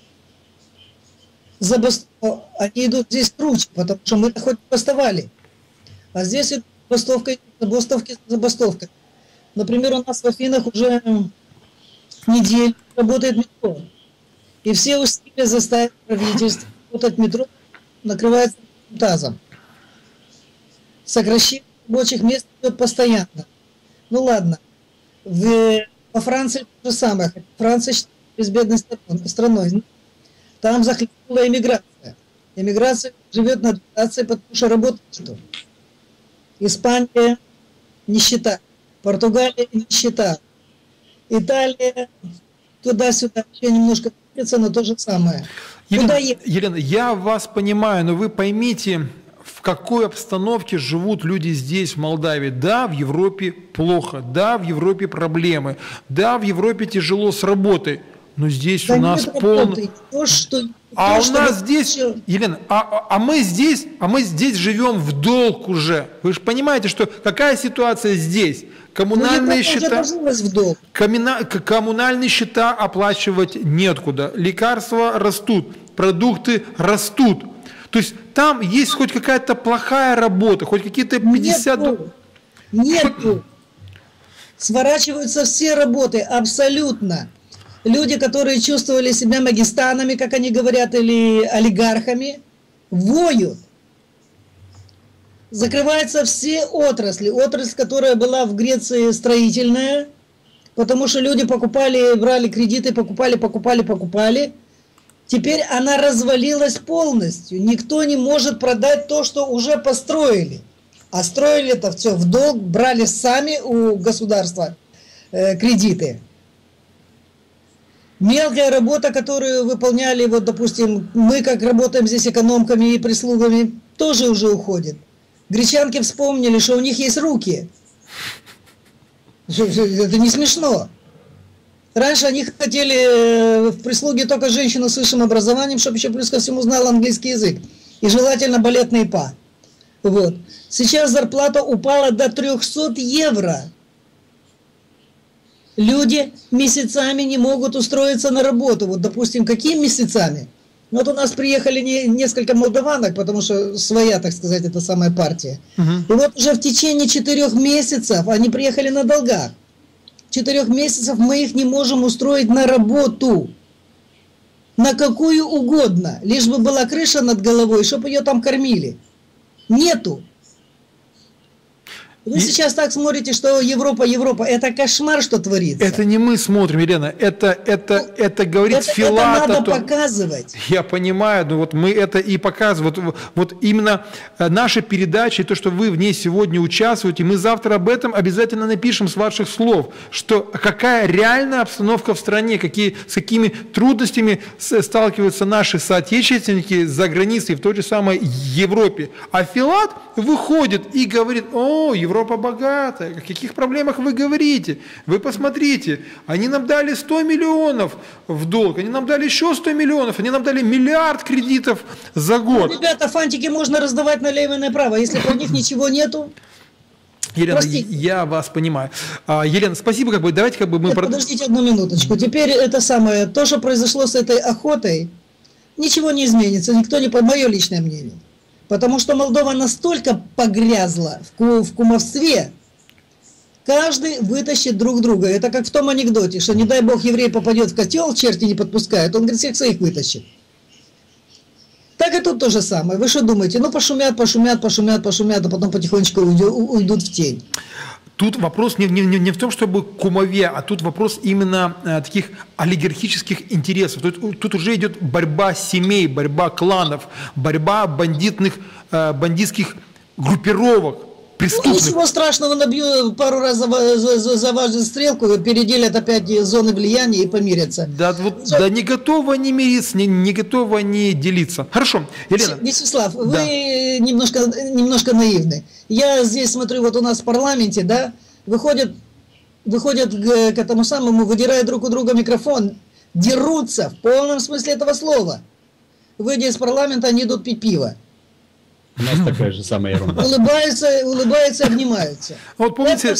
Они идут здесь круче, потому что мы хоть бастовали. А здесь идут забастовки. Например, у нас в Афинах уже неделю работает метро. И все усилия заставить правительство работать метро накрывается тазом. Сокращение рабочих мест идет постоянно. Ну ладно. Во Франции то же самое. Франция считается безбедной страной. Там захлестнула эмиграция. Эмиграция живет на дотации, потому что работает что. Испания нищета. Португалия нищета. Италия туда-сюда еще немножко двигается, но то же самое. Елена, я вас понимаю, но вы поймите, в какой обстановке живут люди здесь, в Молдавии. Да, в Европе плохо, да, в Европе проблемы, да, в Европе тяжело с работой, но здесь у нас полный... у нас здесь, Елена, мы здесь живем в долг уже. Вы же понимаете, что какая ситуация здесь? Коммунальные счета оплачивать неоткуда, лекарства растут, продукты растут. То есть там есть хоть какая-то плохая работа, хоть какие-то 50... Нету. Сворачиваются все работы, абсолютно. Люди, которые чувствовали себя магистанами, как они говорят, или олигархами, воют. Закрываются все отрасли. Отрасль, которая была в Греции строительная, потому что люди покупали, брали кредиты, покупали. Теперь она развалилась полностью. Никто не может продать то, что уже построили. А строили это все в долг, брали сами у государства кредиты. Мелкая работа, которую выполняли, вот, допустим, мы как работаем здесь экономками и прислугами, тоже уже уходит. Гречанки вспомнили, что у них есть руки. Это не смешно. Раньше они хотели в прислуге только женщину с высшим образованием, чтобы еще плюс ко всему знала английский язык. И желательно балетные па. Вот. Сейчас зарплата упала до 300 евро. Люди месяцами не могут устроиться на работу. Вот, допустим, какими месяцами? Вот у нас приехали несколько молдаванок, потому что своя, так сказать, это самая партия. И вот уже в течение 4 месяцев они приехали на долгах. 4 месяцев мы их не можем устроить на работу. На какую угодно. Лишь бы была крыша над головой, чтобы ее там кормили. Нету. Вы сейчас так смотрите, что Европа. Это кошмар, что творится. Это не мы смотрим, Елена. Это говорит Филат. Это надо показывать. Я понимаю, но вот мы это и показываем. Вот именно наша передача, и то, что вы в ней сегодня участвуете, мы завтра об этом обязательно напишем с ваших слов, что какая реальная обстановка в стране, с какими трудностями сталкиваются наши соотечественники за границей, в той же самой Европе. А Филат выходит и говорит: о, Европа богатая, о каких проблемах вы говорите? Вы посмотрите, они нам дали 100 миллионов в долг, они нам дали еще 100 миллионов, они нам дали 1 миллиард кредитов за год. Ну, ребята, фантики можно раздавать налево и направо, если про них ничего нету. Елена, я вас понимаю. Елена, спасибо, давайте мы... Нет, подождите одну минуточку. Теперь это самое, то, что произошло с этой охотой, ничего не изменится, никто не... Мое личное мнение. Потому что Молдова настолько погрязла в кумовстве, каждый вытащит друг друга. Это как в том анекдоте, что не дай бог еврей попадет в котел, черти не подпускают, он, говорит, всех своих вытащит. Так и тут то же самое. Вы что думаете? Ну, пошумят, а потом потихонечку уйдут в тень. Тут вопрос не в том, чтобы кумовье, а тут вопрос именно таких олигархических интересов. Тут уже идет борьба семей, борьба кланов, борьба бандитских группировок, преступных. Ничего страшного, набью пару раз заважу стрелку, переделят опять зоны влияния и помирятся. Да, не готова не мириться, не готова не делиться. Хорошо, Елена. Вячеслав, да. Вы немножко наивны. Я здесь смотрю, вот у нас в парламенте, да, выходят к этому самому, выдирая друг у друга микрофон, дерутся в полном смысле этого слова. Выйдя из парламента, они идут пить пиво. У нас такая же самая ерунда. Улыбаются, обнимаются. Вот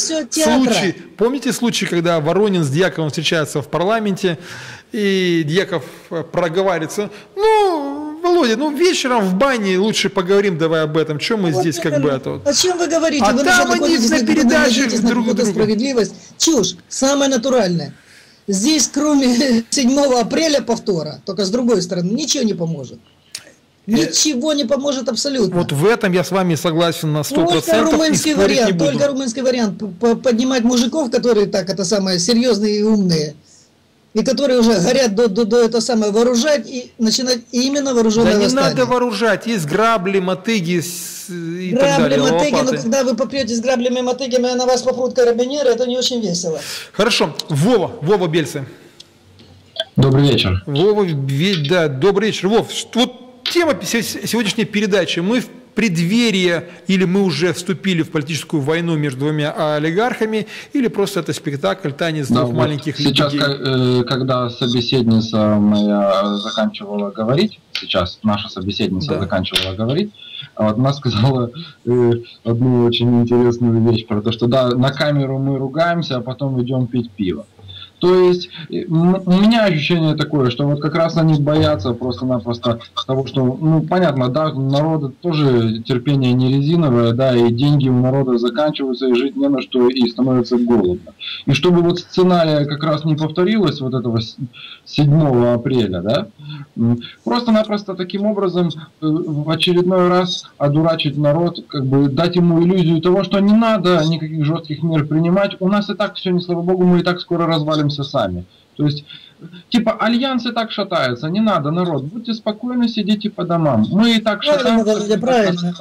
помните случай, когда Воронин с Дьяковым встречаются в парламенте, и Дьяков проговаривается: ну, Володя, вечером в бане лучше поговорим давай об этом, что мы здесь О чем вы говорите? А вы там они на передачах друг другу. Справедливость. Чушь, самое натуральное. Здесь, кроме 7 апреля повтора, только с другой стороны, ничего не поможет. Ничего не поможет абсолютно. Вот в этом я с вами согласен на 100%. Только румынский вариант. Поднимать мужиков, которые серьезные и умные, и которые уже горят до вооружать и начинать именно вооруженное восстание. Да не надо вооружать, есть грабли, мотыги и так далее. Грабли, мотыги, но когда вы попьете с граблями и мотыгами, а на вас попрут карабинеры, это не очень весело. Хорошо. Вова Бельцы. Добрый вечер. Вова, да, добрый вечер. Вов, вот тема сегодняшней передачи. Мы, в преддверие, или мы уже вступили в политическую войну между двумя олигархами, или просто это спектакль, танец двух маленьких людей? Сейчас, когда собеседница моя заканчивала говорить, сейчас наша собеседница заканчивала говорить, вот она сказала одну очень интересную вещь про то, что да, на камеру мы ругаемся, а потом идем пить пиво. То есть у меня ощущение такое, что вот как раз они боятся просто-напросто того, что, ну, понятно, да, у народа тоже терпение не резиновое, да, и деньги у народа заканчиваются, и жить не на что, и становится голодно. И чтобы вот сценария как раз не повторилось вот этого 7 апреля, да, просто-напросто таким образом в очередной раз одурачить народ, как бы дать ему иллюзию того, что не надо никаких жестких мер принимать, у нас и так все, не слава богу, мы и так скоро развалимся сами. То есть, типа, альянс и так шатается, не надо, народ, будьте спокойны, сидите по домам. Мы и так шатаемся, правильно.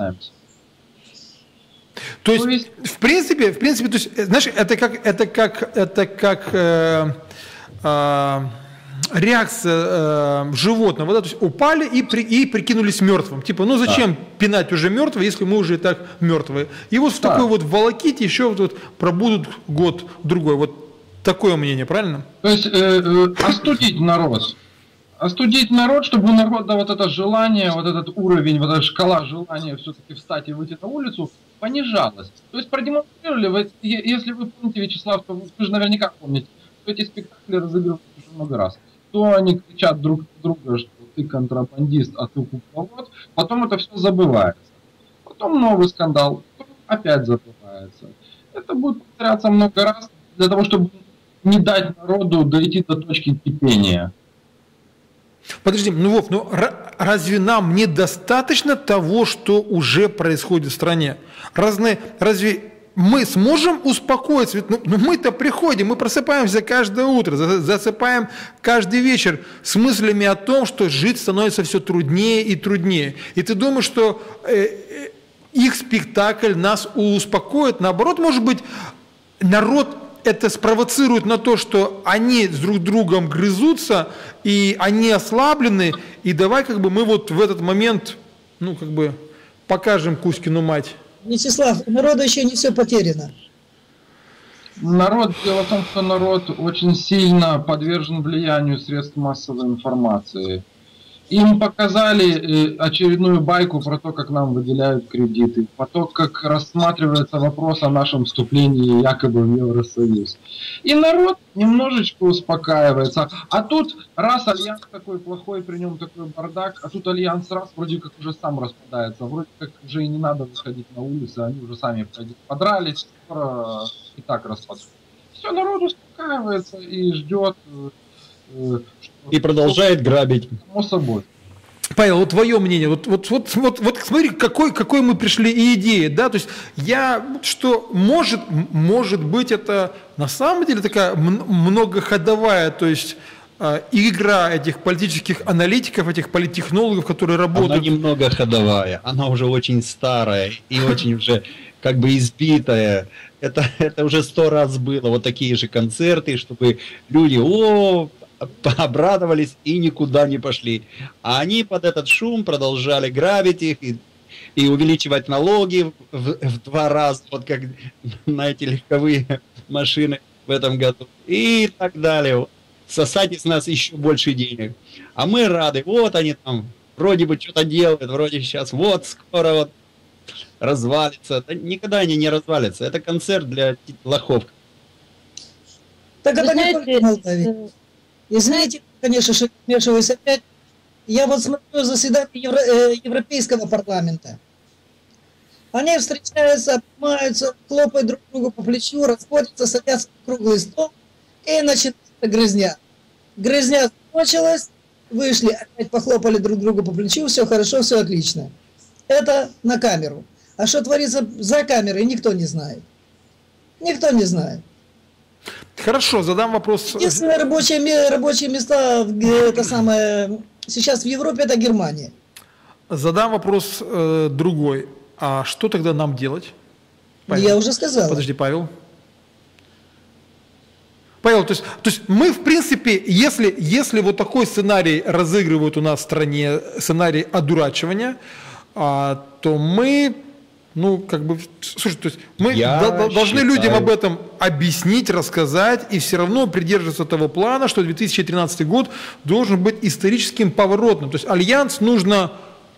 То есть, в принципе, то есть, знаешь, это как реакция животного, да, то есть упали и прикинулись мертвым. Типа, ну зачем пинать уже мертвые, если мы уже и так мертвые? И вот в такой вот волоките еще вот пробудут год-другой. Вот такое мнение, правильно? То есть остудить народ. Остудить народ, чтобы у народа вот это желание, вот этот уровень, вот эта шкала желания все-таки встать и выйти на улицу понижалась. То есть продемонстрировали, если вы помните, Вячеслав, то вы же наверняка помните, что эти спектакли разыгрываются уже много раз. То они кричат друг друга, что ты контрабандист, а ты кукловод, потом это все забывается. Потом новый скандал, потом опять забывается. Это будет повторяться много раз для того, чтобы не дать народу дойти до точки кипения. Подожди, ну, Вов, ну разве нам недостаточно того, что уже происходит в стране? Разве мы сможем успокоиться? Ведь, ну мы-то приходим, мы просыпаемся каждое утро, засыпаем каждый вечер с мыслями о том, что жить становится все труднее и труднее. И ты думаешь, что их спектакль нас успокоит? Наоборот, может быть, народ это спровоцирует на то, что они с друг другом грызутся, и они ослаблены, и давай как бы мы вот в этот момент, ну как бы покажем Кузькину мать. Вячеслав, у народа еще не все потеряно. Дело в том, что народ очень сильно подвержен влиянию средств массовой информации. Им показали очередную байку про то, как нам выделяют кредиты, про то, как рассматривается вопрос о нашем вступлении якобы в Евросоюз. И народ немножечко успокаивается. А тут раз альянс такой плохой, при нем такой бардак, а тут альянс раз вроде как уже сам распадается, вроде как уже и не надо выходить на улицу, они уже сами подрались, скоро и так распадутся. Все, народ успокаивается и ждет. И продолжает грабить. Само собой. Павел, вот твое мнение, вот смотри, какой мы пришли идеи, да, то есть что может быть это на самом деле такая многоходовая, то есть игра этих политических аналитиков, этих политтехнологов, которые работают. Она не многоходовая, она уже очень старая и очень уже как бы избитая. Это уже 100 раз было, вот такие же концерты, чтобы люди, обрадовались и никуда не пошли. А они под этот шум продолжали грабить их и увеличивать налоги в 2 раза, вот как на эти легковые машины в этом году. И так далее. Сосать из нас еще больше денег. А мы рады, вот они там вроде бы что-то делают, вроде сейчас вот скоро вот развалится. Да никогда они не развалятся. Это концерт для лохов. Так это не только Молдавия. Извините, конечно, что вмешиваюсь опять. Я вот смотрю заседание Европейского парламента. Они встречаются, обнимаются, хлопают друг другу по плечу, расходятся, садятся на круглый стол, и начинается грызня. Грызня закончилась, вышли, опять похлопали друг другу по плечу, все хорошо, все отлично. Это на камеру. А что творится за камерой, никто не знает. Никто не знает. Хорошо, задам вопрос. Единственные рабочие места сейчас в Европе — это Германия. Задам вопрос другой. А что тогда нам делать? Павел. Я уже сказал. Подожди, Павел. Павел, то есть мы, в принципе, если вот такой сценарий разыгрывают у нас в стране, сценарий одурачивания, то мы, слушай, то есть мы должны людям об этом объяснить, рассказать и все равно придерживаться того плана, что 2013 год должен быть историческим поворотным. То есть альянс нужно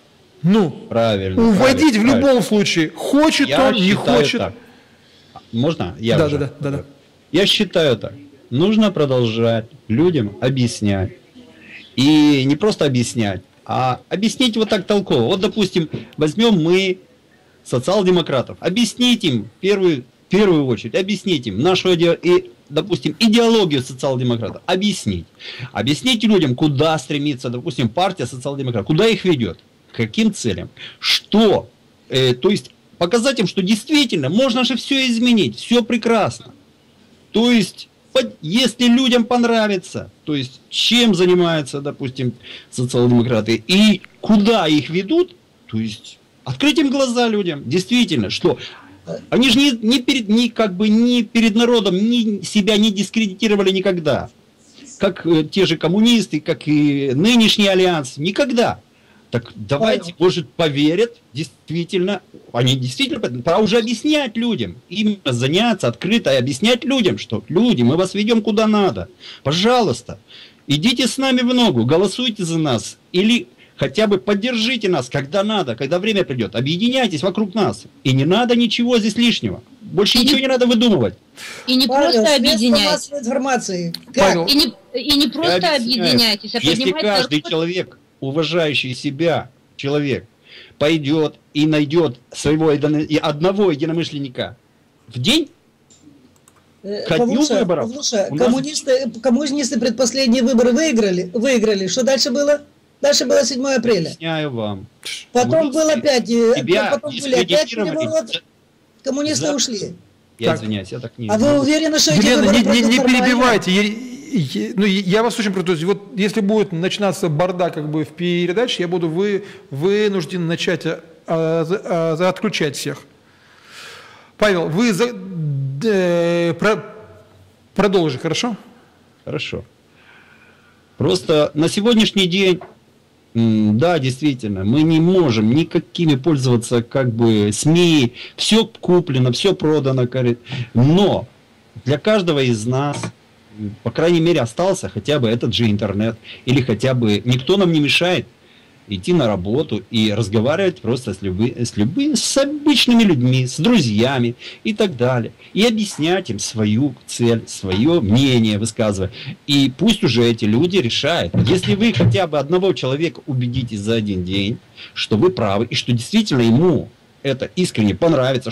уводить в любом случае. Хочет он, не хочет. Так. Можно? Да. Я считаю так. Нужно продолжать людям объяснять. И не просто объяснять, а объяснить вот так толково. Вот, допустим, возьмем мы социал-демократов. Объяснить им, в первую очередь, объяснить им нашу, допустим, идеологию социал-демократов. Объяснить. Объяснить людям, куда стремится, допустим, партия социал-демократов, куда их ведет, к каким целям, что. То есть показать им, что действительно можно же все изменить, все прекрасно. То есть, если людям понравится, то есть чем занимаются, допустим, социал-демократы и куда их ведут, то есть открыть им глаза людям, действительно, что они же ни перед народом себя не дискредитировали никогда, как те же коммунисты, как и нынешний альянс, никогда. Так давайте, может, поверят, действительно, они действительно, пора уже объяснять людям, именно заняться открыто и объяснять людям, что люди, мы вас ведем куда надо, пожалуйста, идите с нами в ногу, голосуйте за нас, или хотя бы поддержите нас, когда надо, когда время придет, объединяйтесь вокруг нас, и не надо ничего здесь лишнего, больше ничего не надо выдумывать. И не просто объединяйтесь. И не просто объединяйтесь, а если каждый человек, уважающий себя человек, пойдет и найдет своего одного единомышленника в день, выборов. Коммунисты предпоследние выборы выиграли. Что дальше было? Дальше было 7 апреля. Объясняю вам. Потом было опять переворот, коммунисты ушли. Я извиняюсь, я так не... А вы уверены, что эти выборы не перебивайте. Я вас очень прошу, то есть вот если будет начинаться бардак в передаче, я буду вынужден начать отключать всех. Павел, вы продолжи, хорошо? Хорошо. Просто на сегодняшний день, да, действительно, мы не можем никакими пользоваться СМИ, все куплено, все продано, но для каждого из нас, по крайней мере, остался хотя бы этот же интернет, или хотя бы никто нам не мешает идти на работу и разговаривать просто с обычными людьми, с друзьями и так далее. И объяснять им свою цель, свое мнение высказывать. И пусть уже эти люди решают. Если вы хотя бы одного человека убедите за один день, что вы правы, и что действительно ему это искренне понравится,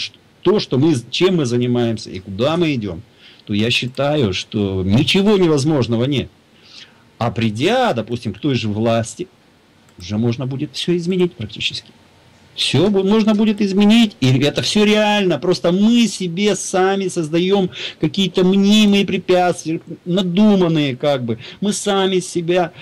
чем мы занимаемся и куда мы идем, то я считаю, что ничего невозможного нет. А придя, допустим, к той же власти, уже можно будет все изменить практически. Все можно будет изменить, и это все реально. Просто мы себе сами создаем какие-то мнимые препятствия, надуманные Мы сами себя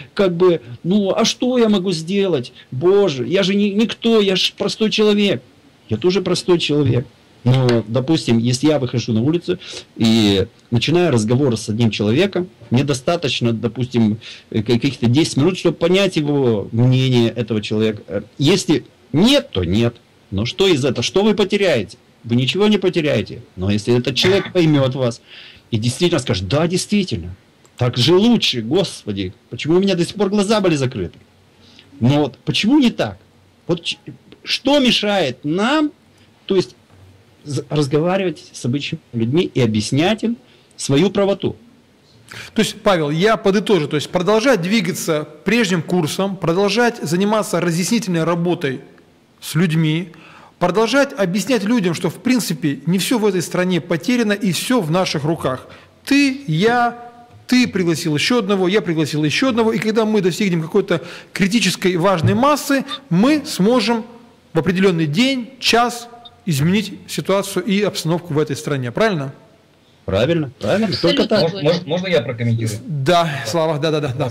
а что я могу сделать? Боже, я же никто, я же простой человек. Я тоже простой человек. Но, допустим, если я выхожу на улицу и начинаю разговор с одним человеком, мне достаточно, допустим, каких-то 10 минут, чтобы понять его мнение этого человека. Если нет, то нет. Но что из этого? Что вы потеряете? Вы ничего не потеряете. Но если этот человек поймет вас и действительно скажет, да, действительно, так же лучше, Господи, почему у меня до сих пор глаза были закрыты? Но вот почему не так? Вот что мешает нам, то есть разговаривать с обычными людьми и объяснять им свою правоту. То есть, Павел, я подытожу, то есть продолжать двигаться прежним курсом, продолжать заниматься разъяснительной работой с людьми, продолжать объяснять людям, что в принципе не все в этой стране потеряно и все в наших руках. Ты пригласил еще одного, я пригласил еще одного, и когда мы достигнем какой-то критической важной массы, мы сможем в определенный день, час изменить ситуацию и обстановку в этой стране. Правильно? Правильно. Только так. Можно я прокомментирую? Да, Слава,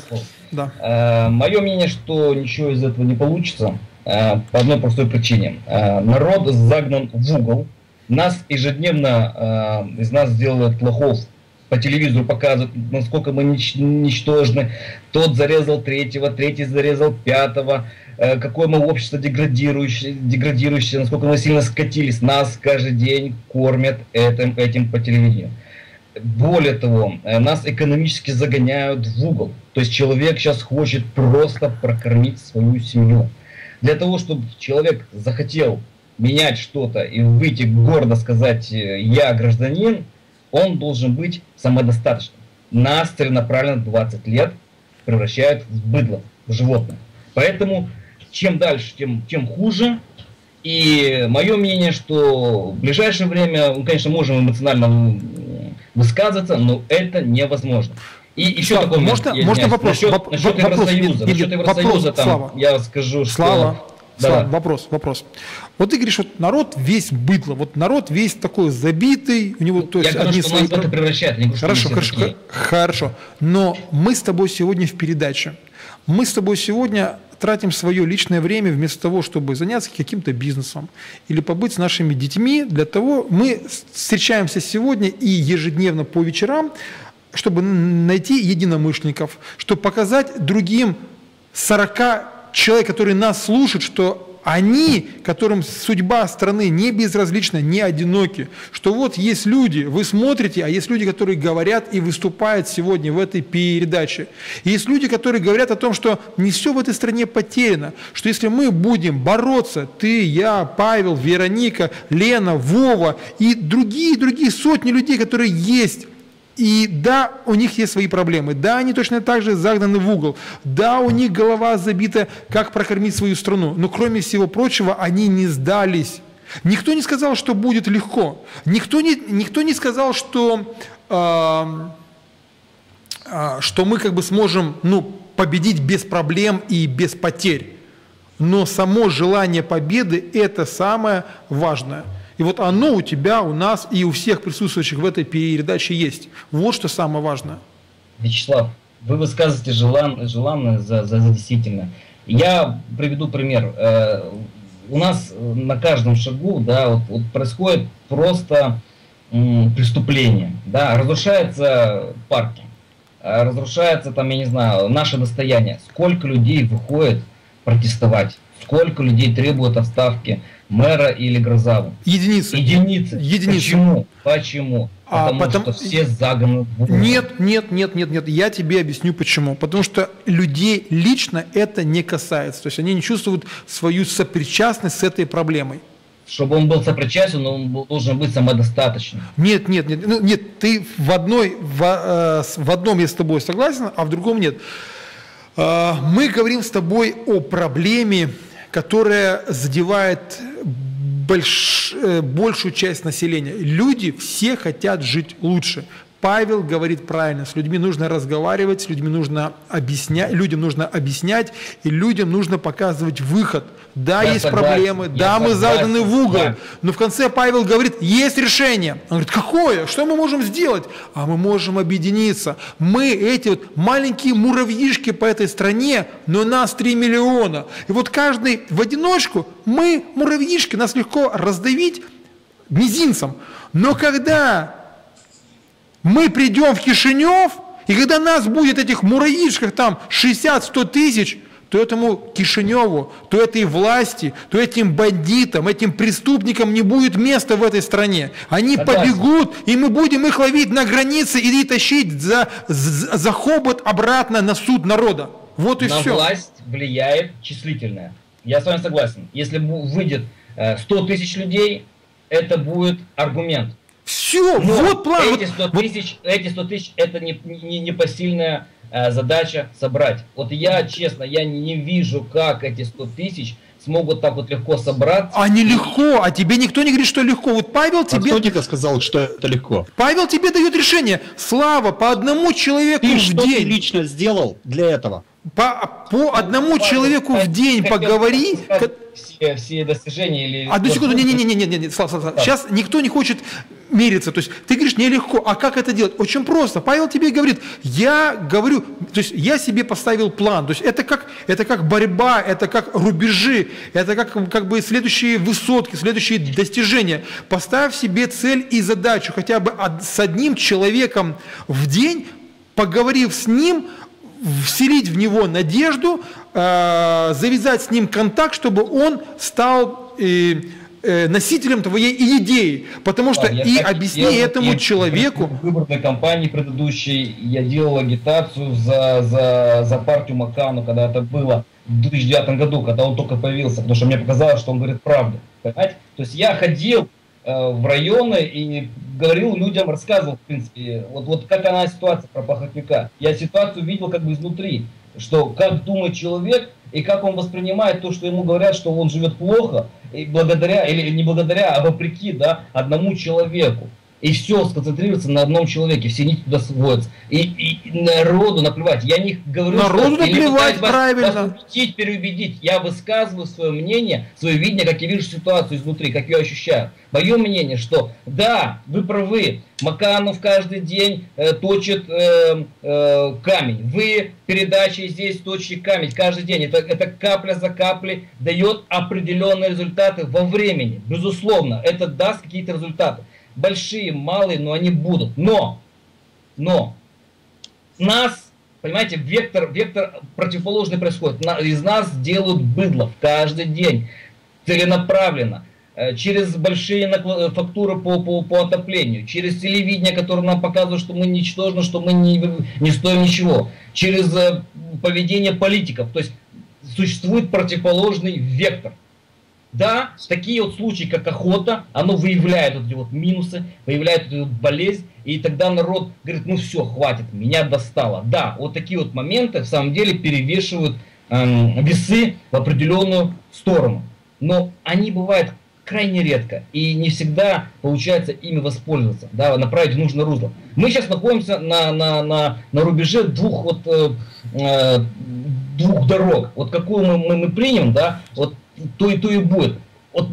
да. Мое мнение, что ничего из этого не получится по одной простой причине. Народ загнан в угол. Нас ежедневно из нас делают лохов. По телевизору показывают, насколько мы ничтожны. Тот зарезал третьего, третий зарезал пятого. какое мы общество деградирующее, насколько мы сильно скатились. Нас каждый день кормят этим по телевидению. Более того, нас экономически загоняют в угол. То есть человек сейчас хочет просто прокормить свою семью. Для того, чтобы человек захотел менять что-то и выйти гордо сказать «я гражданин», он должен быть самодостаточным. Нас целенаправленно 20 лет превращают в быдло, в животное. Поэтому чем дальше, тем хуже. И мое мнение, что в ближайшее время мы, конечно, можем эмоционально высказываться, но это невозможно. И еще Слава, такой можно вопрос? Насчет Евросоюза, там, я скажу, что... Слава, вопрос. Вот ты говоришь, вот народ весь быдло, вот народ весь такой забитый, у него то есть я говорю, что нас это превращает. Хорошо. Но мы с тобой сегодня в передаче. Мы с тобой сегодня тратим свое личное время вместо того, чтобы заняться каким-то бизнесом или побыть с нашими детьми. Для того мы встречаемся сегодня и ежедневно по вечерам, чтобы найти единомышленников, чтобы показать другим 40 человек, которые нас слушают, что они, которым судьба страны не безразлична, не одиноки, что вот есть люди, вы смотрите, а есть люди, которые говорят и выступают сегодня в этой передаче. И есть люди, которые говорят о том, что не все в этой стране потеряно, что если мы будем бороться, ты, я, Павел, Вероника, Лена, Вова и другие сотни людей, которые есть. И да, у них есть свои проблемы, да, они точно так же загнаны в угол, да, у них голова забита, как прокормить свою страну, но кроме всего прочего, они не сдались. Никто не сказал, что будет легко, никто не сказал, что мы как бы сможем победить без проблем и без потерь, но само желание победы – это самое важное. И вот оно у тебя, у нас и у всех присутствующих в этой передаче есть. Вот что самое важное. Вячеслав, вы высказываете желанное за действительно. Я приведу пример. У нас на каждом шагу, да, вот происходит просто преступление. Да, разрушаются парки, разрушается там, я не знаю, наше достояние. Сколько людей выходит протестовать, сколько людей требуют отставки мэра или Грозаву? Единицы. Почему? Потому что все загнаны в угол. Нет. Я тебе объясню почему. Потому что людей лично это не касается. То есть они не чувствуют свою сопричастность с этой проблемой. Чтобы он был сопричастен, он должен быть самодостаточным. Нет, ты в одном я с тобой согласен, а в другом нет. Мы говорим с тобой о проблеме, которая задевает большую часть населения. Люди все хотят жить лучше. Павел говорит правильно, с людьми нужно разговаривать, с людьми нужно объяснять, людям нужно объяснять, и людям нужно показывать выход. Да, есть проблемы, да, мы загнаны в угол, но в конце Павел говорит, есть решение. Он говорит, какое? Что мы можем сделать? А мы можем объединиться. Мы эти вот маленькие муравьишки по этой стране, но нас 3 миллиона. И вот каждый в одиночку, мы муравьишки, нас легко раздавить мизинцем. Но когда мы придем в Кишинев, и когда нас будет этих муравьишках там 60-100 тысяч, то этому Кишиневу, то этой власти, то этим бандитам, этим преступникам не будет места в этой стране. Они побегут, и мы будем их ловить на границе и тащить за хобот обратно на суд народа. Вот и все. На власть влияет числительное. Я с вами согласен. Если выйдет 100 тысяч людей, это будет аргумент. Все, вот план. Эти 100 тысяч это непосильная задача собрать. Вот я, честно, я не вижу, как эти 100 тысяч смогут так вот легко собраться. А не легко, а тебе никто не говорит, что легко. Вот Павел тебе... Кто тебе сказал, что это легко? Павел тебе дает решение. Слава, по одному человеку в день. Что ты лично сделал для этого? По одному человеку в день поговори. Все достижения или... Одну секунду, не, Слава. Сейчас никто не хочет мериться. То есть ты говоришь, нелегко. А как это делать? Очень просто. Павел тебе говорит, я говорю, то есть я себе поставил план. То есть это как борьба, это как рубежи, это как бы следующие высотки, следующие достижения. Поставь себе цель и задачу хотя бы с одним человеком в день, поговорив с ним, вселить в него надежду, завязать с ним контакт, чтобы он стал носителем твоей идеи. Потому что объясни этому человеку... В выборной кампании предыдущей я делал агитацию за партию Макану, когда это было в 2009 году, когда он только появился, потому что мне показалось, что он говорит правду. Понимаете? То есть я ходил в районы и говорил людям, рассказывал, в принципе, вот как она ситуация про Похотнюка. Я ситуацию видел как бы изнутри, что как думает человек и как он воспринимает то, что ему говорят, что он живет плохо, и благодаря, или не благодаря, а вопреки, да, одному человеку. И все сконцентрируется на одном человеке, все нити туда сводятся. И народу наплевать. Я не говорю, народу что наплевать, правильно. вас убедить, переубедить. Я высказываю свое мнение, свое видение, как я вижу ситуацию изнутри, как я ощущаю. Мое мнение, что да, вы правы, Маканов каждый день точит камень. Вы передачей здесь точите камень каждый день. Это капля за каплей дает определенные результаты во времени. Безусловно, это даст какие-то результаты. Большие, малые, но они будут. Но нас, понимаете, вектор противоположный происходит. Из нас делают быдло каждый день, целенаправленно, через большие фактуры по отоплению, через телевидение, которое нам показывает, что мы ничтожны, что мы не стоим ничего, через поведение политиков. То есть существует противоположный вектор. Да, такие вот случаи, как охота, оно выявляет вот эти вот минусы, выявляет эту вот болезнь, и тогда народ говорит, ну все, хватит, меня достало. Да, вот такие вот моменты в самом деле перевешивают весы в определенную сторону. Но они бывают крайне редко, и не всегда получается ими воспользоваться, да, направить в нужное русло. Мы сейчас находимся на рубеже двух дорог. Вот какую мы примем, да, вот то и будет. Вот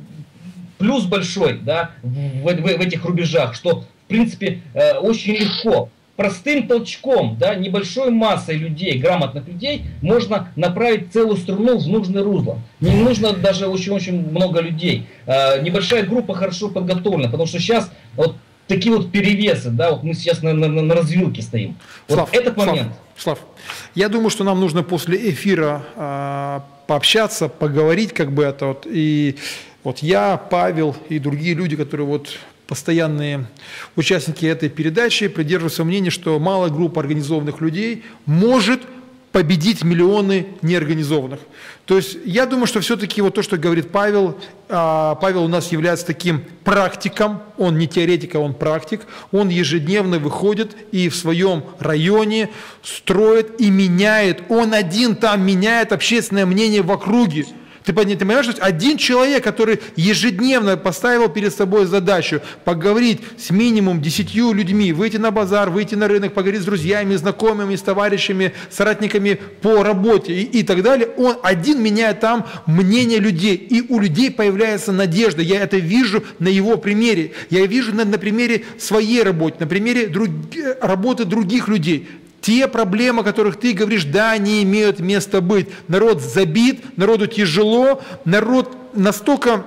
плюс большой, да, в этих рубежах, что в принципе очень легко, простым толчком, да, небольшой массой людей, грамотных людей, можно направить целую страну в нужное русло. Не нужно даже очень-очень много людей. Небольшая группа хорошо подготовлена, потому что сейчас вот такие вот перевесы, да, вот мы сейчас на развилке стоим. Вот этот момент. Слав, я думаю, что нам нужно после эфира пообщаться, поговорить, как бы это вот. И вот я, Павел и другие люди, которые вот постоянные участники этой передачи, придерживаются мнения, что малая группа организованных людей может победить миллионы неорганизованных. То есть я думаю, что все-таки вот то, что говорит Павел, Павел у нас является таким практиком, он не теоретик, а он практик, он ежедневно выходит и в своем районе строит и меняет, он один там меняет общественное мнение в округе. Ты понимаешь, что один человек, который ежедневно поставил перед собой задачу поговорить с минимум 10 людьми, выйти на базар, выйти на рынок, поговорить с друзьями, знакомыми, с товарищами, соратниками по работе и так далее, он один меняет там мнение людей, и у людей появляется надежда. Я это вижу на его примере, я вижу на примере своей работы, на примере работы других людей. Те проблемы, о которых ты говоришь, да, они имеют место быть. Народ забит, народу тяжело, народ настолько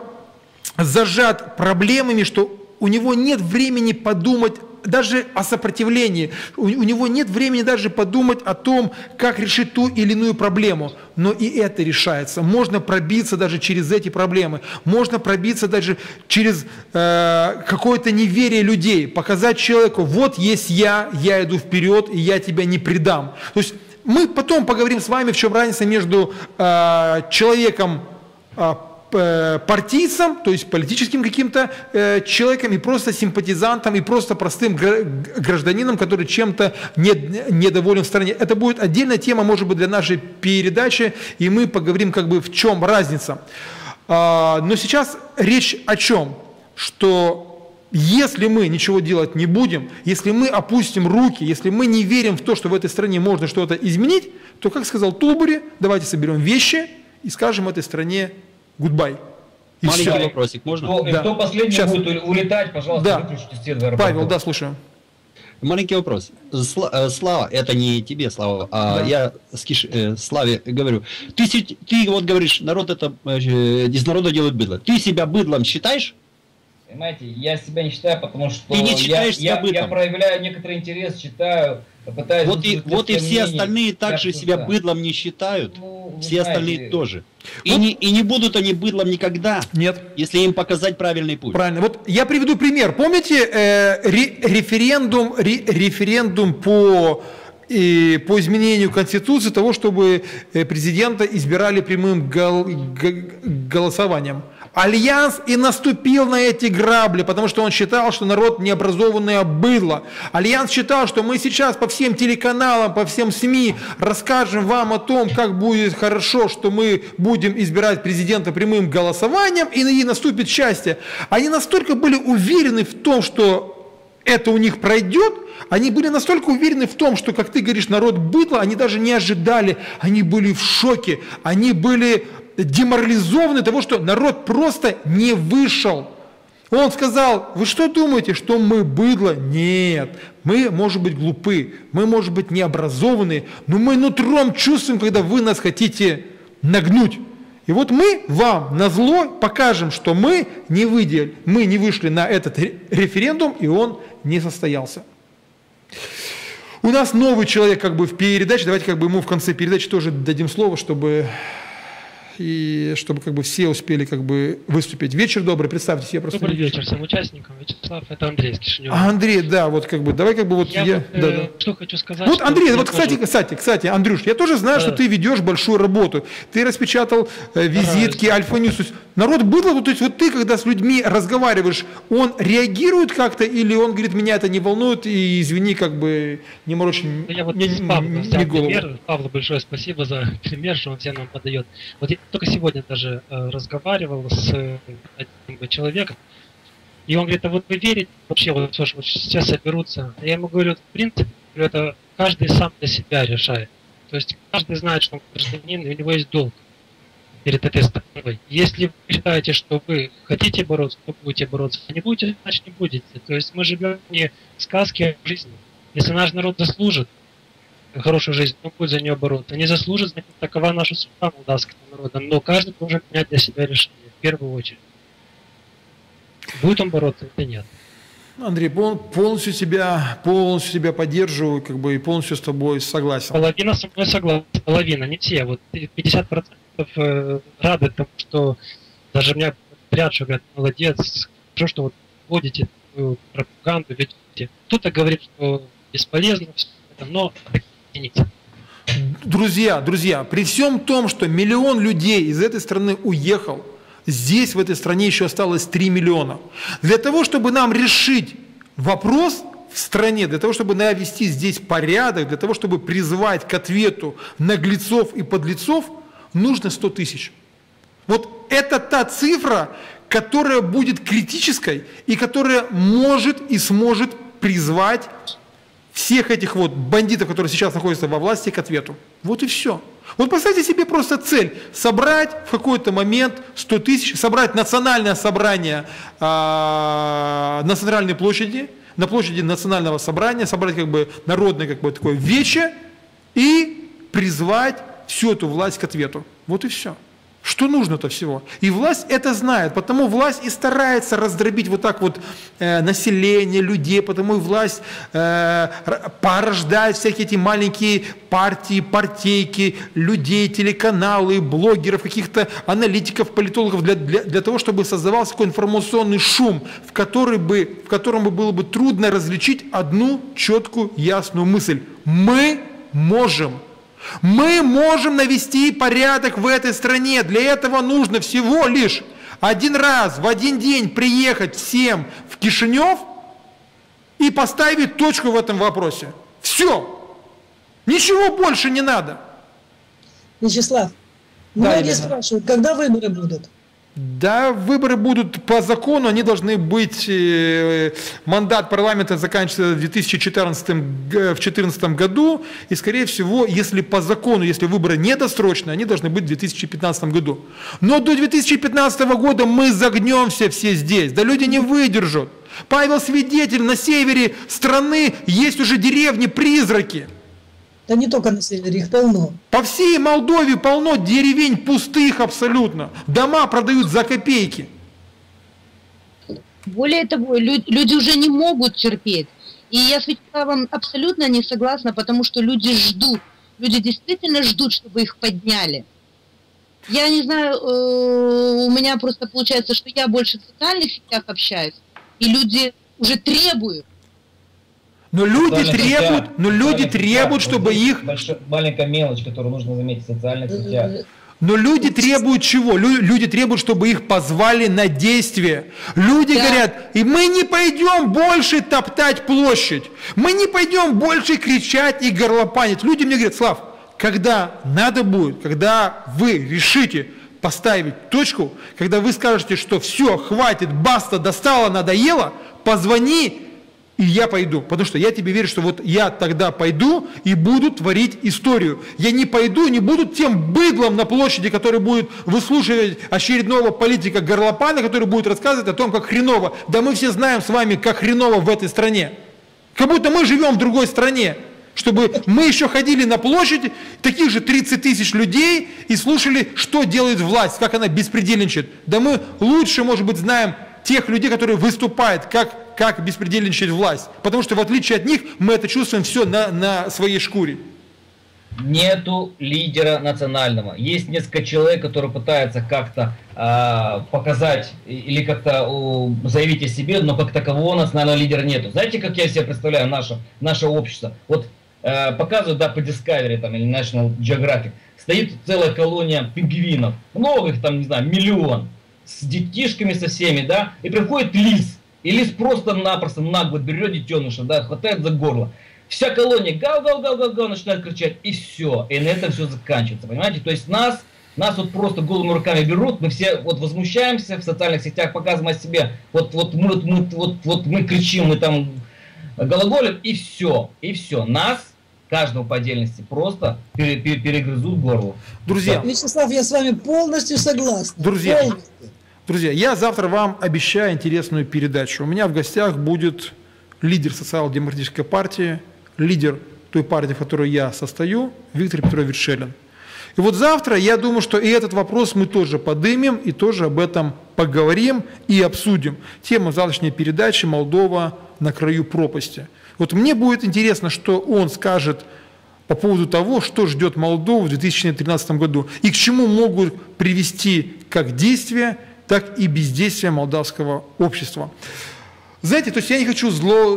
зажат проблемами, что у него нет времени подумать даже о сопротивлении. У него нет времени даже подумать о том, как решить ту или иную проблему. Но и это решается. Можно пробиться даже через эти проблемы. Можно пробиться даже через какое-то неверие людей. Показать человеку, вот есть я иду вперед, и я тебя не предам. То есть мы потом поговорим с вами, в чем разница между человеком, партийцем, то есть политическим каким-то человеком, и просто симпатизантом, и просто простым гражданином, который чем-то недоволен в стране. Это будет отдельная тема, может быть, для нашей передачи, и мы поговорим, как бы, в чем разница. Но сейчас речь о чем? Что если мы ничего делать не будем, если мы опустим руки, если мы не верим в то, что в этой стране можно что-то изменить, то, как сказал Тулбури, давайте соберем вещи и скажем этой стране goodbye. Маленький вопросик, можно? Кто последний сейчас будет улетать, пожалуйста, выключите все два аэропорта. Павел, да, слушаю. Маленький вопрос. Слава, это не тебе, Слава, а я Славе говорю. Ты вот говоришь, народ это из народа делает быдло. Ты себя быдлом считаешь? Понимаете, я себя не считаю, потому что Ты не считаешь себя я быдлом. проявляю некоторый интерес, читаю, пытаюсь... Вот и все остальные также себя быдлом не считают. Ну, Все остальные тоже. И не будут они быдлом никогда, Нет. если им показать правильный путь. Правильно. Вот я приведу пример. Помните референдум по изменению Конституции, того, чтобы президента избирали прямым голосованием? Альянс и наступил на эти грабли, потому что он считал, что народ необразованное быдло. Альянс считал, что мы сейчас по всем телеканалам, по всем СМИ расскажем вам о том, как будет хорошо, что мы будем избирать президента прямым голосованием, и наступит счастье. Они настолько были уверены в том, что это у них пройдет, они были настолько уверены в том, что, как ты говоришь, народ быдло, они даже не ожидали, они были в шоке, они были деморализованы того, что народ просто не вышел. Он сказал: вы что думаете, что мы быдло? Нет, мы, может быть, глупы, мы, может быть, необразованные, но мы нутром чувствуем, когда вы нас хотите нагнуть. И вот мы вам назло покажем, что мы не вышли на этот референдум, и он не состоялся. У нас новый человек как бы в передаче, давайте как бы ему в конце передачи тоже дадим слово, чтобы как бы все успели как бы выступить. Вечер добрый, представьте себе просто. Добрый вечер всем участникам. Вячеслав, это Андрей из Кишинева. Андрей, да, вот как бы, давай как бы вот я да. Что хочу сказать. Вот, Андрей, вот кстати, Андрюш, я тоже знаю, что ты ведешь большую работу. Ты распечатал визитки, Альфа-Ньюс. Народ быдло, то есть вот ты, когда с людьми разговариваешь, он реагирует как-то или он говорит: меня это не волнует, и извини, как бы не морочь я вот не голову. Пример. Павлу большое спасибо за пример, что он всем нам подает. Вот я только сегодня даже разговаривал с одним человеком, и он говорит: а вот вы верите вообще, вот сейчас соберутся? Я ему говорю: в принципе, это каждый сам для себя решает. То есть каждый знает, что он гражданин, и у него есть долг перед этой страной. Если вы считаете, что вы хотите бороться, то будете бороться. А не будете, значит не будете. То есть мы живем не в сказке, а в жизни. Если наш народ заслужит хорошую жизнь, он будет за нее бороться. Не заслужит, значит, такова наша судьба молдавского народа. Но каждый должен принять для себя решение, в первую очередь. Будет он бороться или нет. Андрей, полностью тебя поддерживаю, как бы, и полностью с тобой согласен. Половина со мной согласна, половина, не все. Вот 50% рады тому, что даже меня говорят, что говорят: молодец, хорошо, что вот вводите пропаганду, ведете. Кто-то говорит, что бесполезно все это, но единицы. Друзья, при всем том, что 1 миллион людей из этой страны уехал, здесь, в этой стране, еще осталось 3 миллиона. Для того, чтобы нам решить вопрос в стране, для того, чтобы навести здесь порядок, для того, чтобы призвать к ответу наглецов и подлецов, нужно 100 тысяч. Вот это та цифра, которая будет критической и которая может и сможет призвать всех этих вот бандитов, которые сейчас находятся во власти, к ответу. Вот и все. Вот поставьте себе просто цель: собрать в какой-то момент 100 тысяч, собрать национальное собрание на центральной площади, на площади национального собрания, собрать как бы народное как бы такое вече и призвать всю эту власть к ответу. Вот и все. Что нужно-то всего? И власть это знает, потому власть и старается раздробить вот так вот население, людей, потому и власть порождает всякие эти маленькие партии, партейки, людей, телеканалы, блогеров, каких-то аналитиков, политологов для того, чтобы создавался такой информационный шум, в котором бы было бы трудно различить одну четкую, ясную мысль. Мы можем навести порядок в этой стране. Для этого нужно всего лишь один раз в один день приехать всем в Кишинев и поставить точку в этом вопросе. Все. Ничего больше не надо. Вячеслав, многие спрашивают, когда выборы будут? Да, выборы будут по закону, они должны быть, мандат парламента заканчивается в 2014 году, и, скорее всего, если по закону, если выборы недосрочные, они должны быть в 2015 году. Но до 2015 года мы загнемся все здесь, да люди не выдержат. Павел свидетель, на севере страны есть уже деревни-призраки. Да не только на севере, их полно. По всей Молдове полно деревень пустых абсолютно. Дома продают за копейки. Более того, люди уже не могут терпеть. И я с Вячеславом абсолютно не согласна, потому что люди ждут. Люди действительно ждут, чтобы их подняли. Я не знаю, у меня просто получается, что я больше в социальных сетях общаюсь, и люди уже требуют. Но люди требуют, чтобы их... Маленькая мелочь, которую нужно заметить в социальных сетях. Но люди требуют чего? Люди требуют, чтобы их позвали на действие. Люди говорят, и мы не пойдем больше топтать площадь. Мы не пойдем больше кричать и горлопанить. Люди мне говорят, Слав, когда надо будет, когда вы решите поставить точку, когда вы скажете, что все, хватит, баста, достало, надоело, позвони, и я пойду, потому что я тебе верю, что вот я тогда пойду и буду творить историю. Я не пойду, не буду тем быдлом на площади, который будет выслушивать очередного политика горлопана, который будет рассказывать о том, как хреново. Да мы все знаем с вами, как хреново в этой стране. Как будто мы живем в другой стране. Чтобы мы еще ходили на площадь, таких же 30 тысяч людей, и слушали, что делает власть, как она беспредельничает. Да мы лучше, может быть, знаем тех людей, которые выступают, как беспредельничает власть. Потому что в отличие от них мы это чувствуем все на своей шкуре. Нету лидера национального. Есть несколько человек, которые пытаются как-то показать или как-то заявить о себе, но как такового национального лидера нету. Знаете, как я себе представляю наше общество? Вот показывают, да, по Discovery там, или National Geographic. Стоит целая колония пингвинов. Много их там, не знаю, миллион. С детишками со всеми, да, и приходит лис. И лис просто-напросто нагло берет детеныша, да, хватает за горло. Вся колония гау-гау-гау-гау начинает кричать, и все. И на этом все заканчивается, понимаете? То есть нас вот просто голыми руками берут, мы все вот возмущаемся в социальных сетях, показываем о себе, вот мы кричим, мы там глаголем, и все. Нас, каждого по отдельности, просто перегрызут горло. Друзья, Вячеслав, я с вами полностью согласен. Друзья, я завтра вам обещаю интересную передачу. У меня в гостях будет лидер социал-демократической партии, лидер той партии, в которой я состою, Виктор Петрович Шелин. И вот завтра, я думаю, что и этот вопрос мы тоже поднимем, и тоже об этом поговорим и обсудим. Тема завтрашней передачи «Молдова на краю пропасти». Вот мне будет интересно, что он скажет по поводу того, что ждет Молдову в 2013 году и к чему могут привести как действия, так и бездействие молдавского общества. Знаете, то есть я не хочу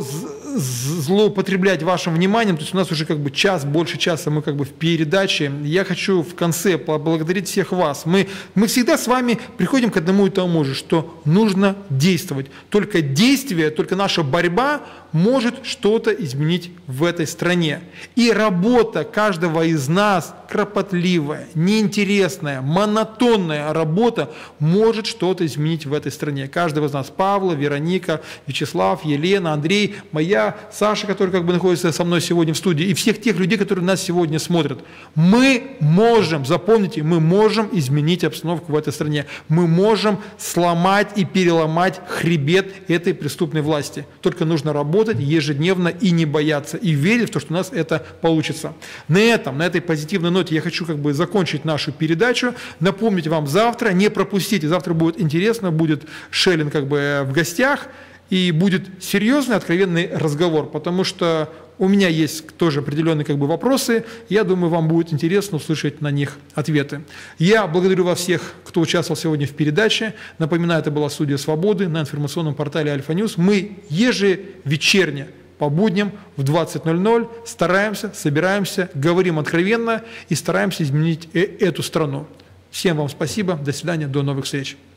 злоупотреблять вашим вниманием, то есть у нас уже как бы больше часа мы как бы в передаче. Я хочу в конце поблагодарить всех вас. Мы всегда с вами приходим к одному и тому же, что нужно действовать. Только действие, только наша борьба может что-то изменить в этой стране. И работа каждого из нас, кропотливая, неинтересная, монотонная работа может что-то изменить в этой стране. Каждого из нас, Павла, Вероника, Вячеслав, Елена, Андрей, моя, Саша, который как бы находится со мной сегодня в студии, и всех тех людей, которые нас сегодня смотрят. Мы можем, запомните, мы можем изменить обстановку в этой стране. Мы можем сломать и переломать хребет этой преступной власти. Только нужно работать ежедневно и не бояться, и верить в то, что у нас это получится. На этой позитивной ноте я хочу как бы закончить нашу передачу, напомнить вам завтра, не пропустите, завтра будет интересно, будет Шелин как бы в гостях, и будет серьезный, откровенный разговор, потому что у меня есть тоже определенные как бы вопросы, я думаю, вам будет интересно услышать на них ответы. Я благодарю вас всех, кто участвовал сегодня в передаче. Напоминаю, это была студия «Свободы» на информационном портале Альфа-Ньюс. Мы ежевечерне по будням в 20:00 стараемся, собираемся, говорим откровенно и стараемся изменить эту страну. Всем вам спасибо, до свидания, до новых встреч.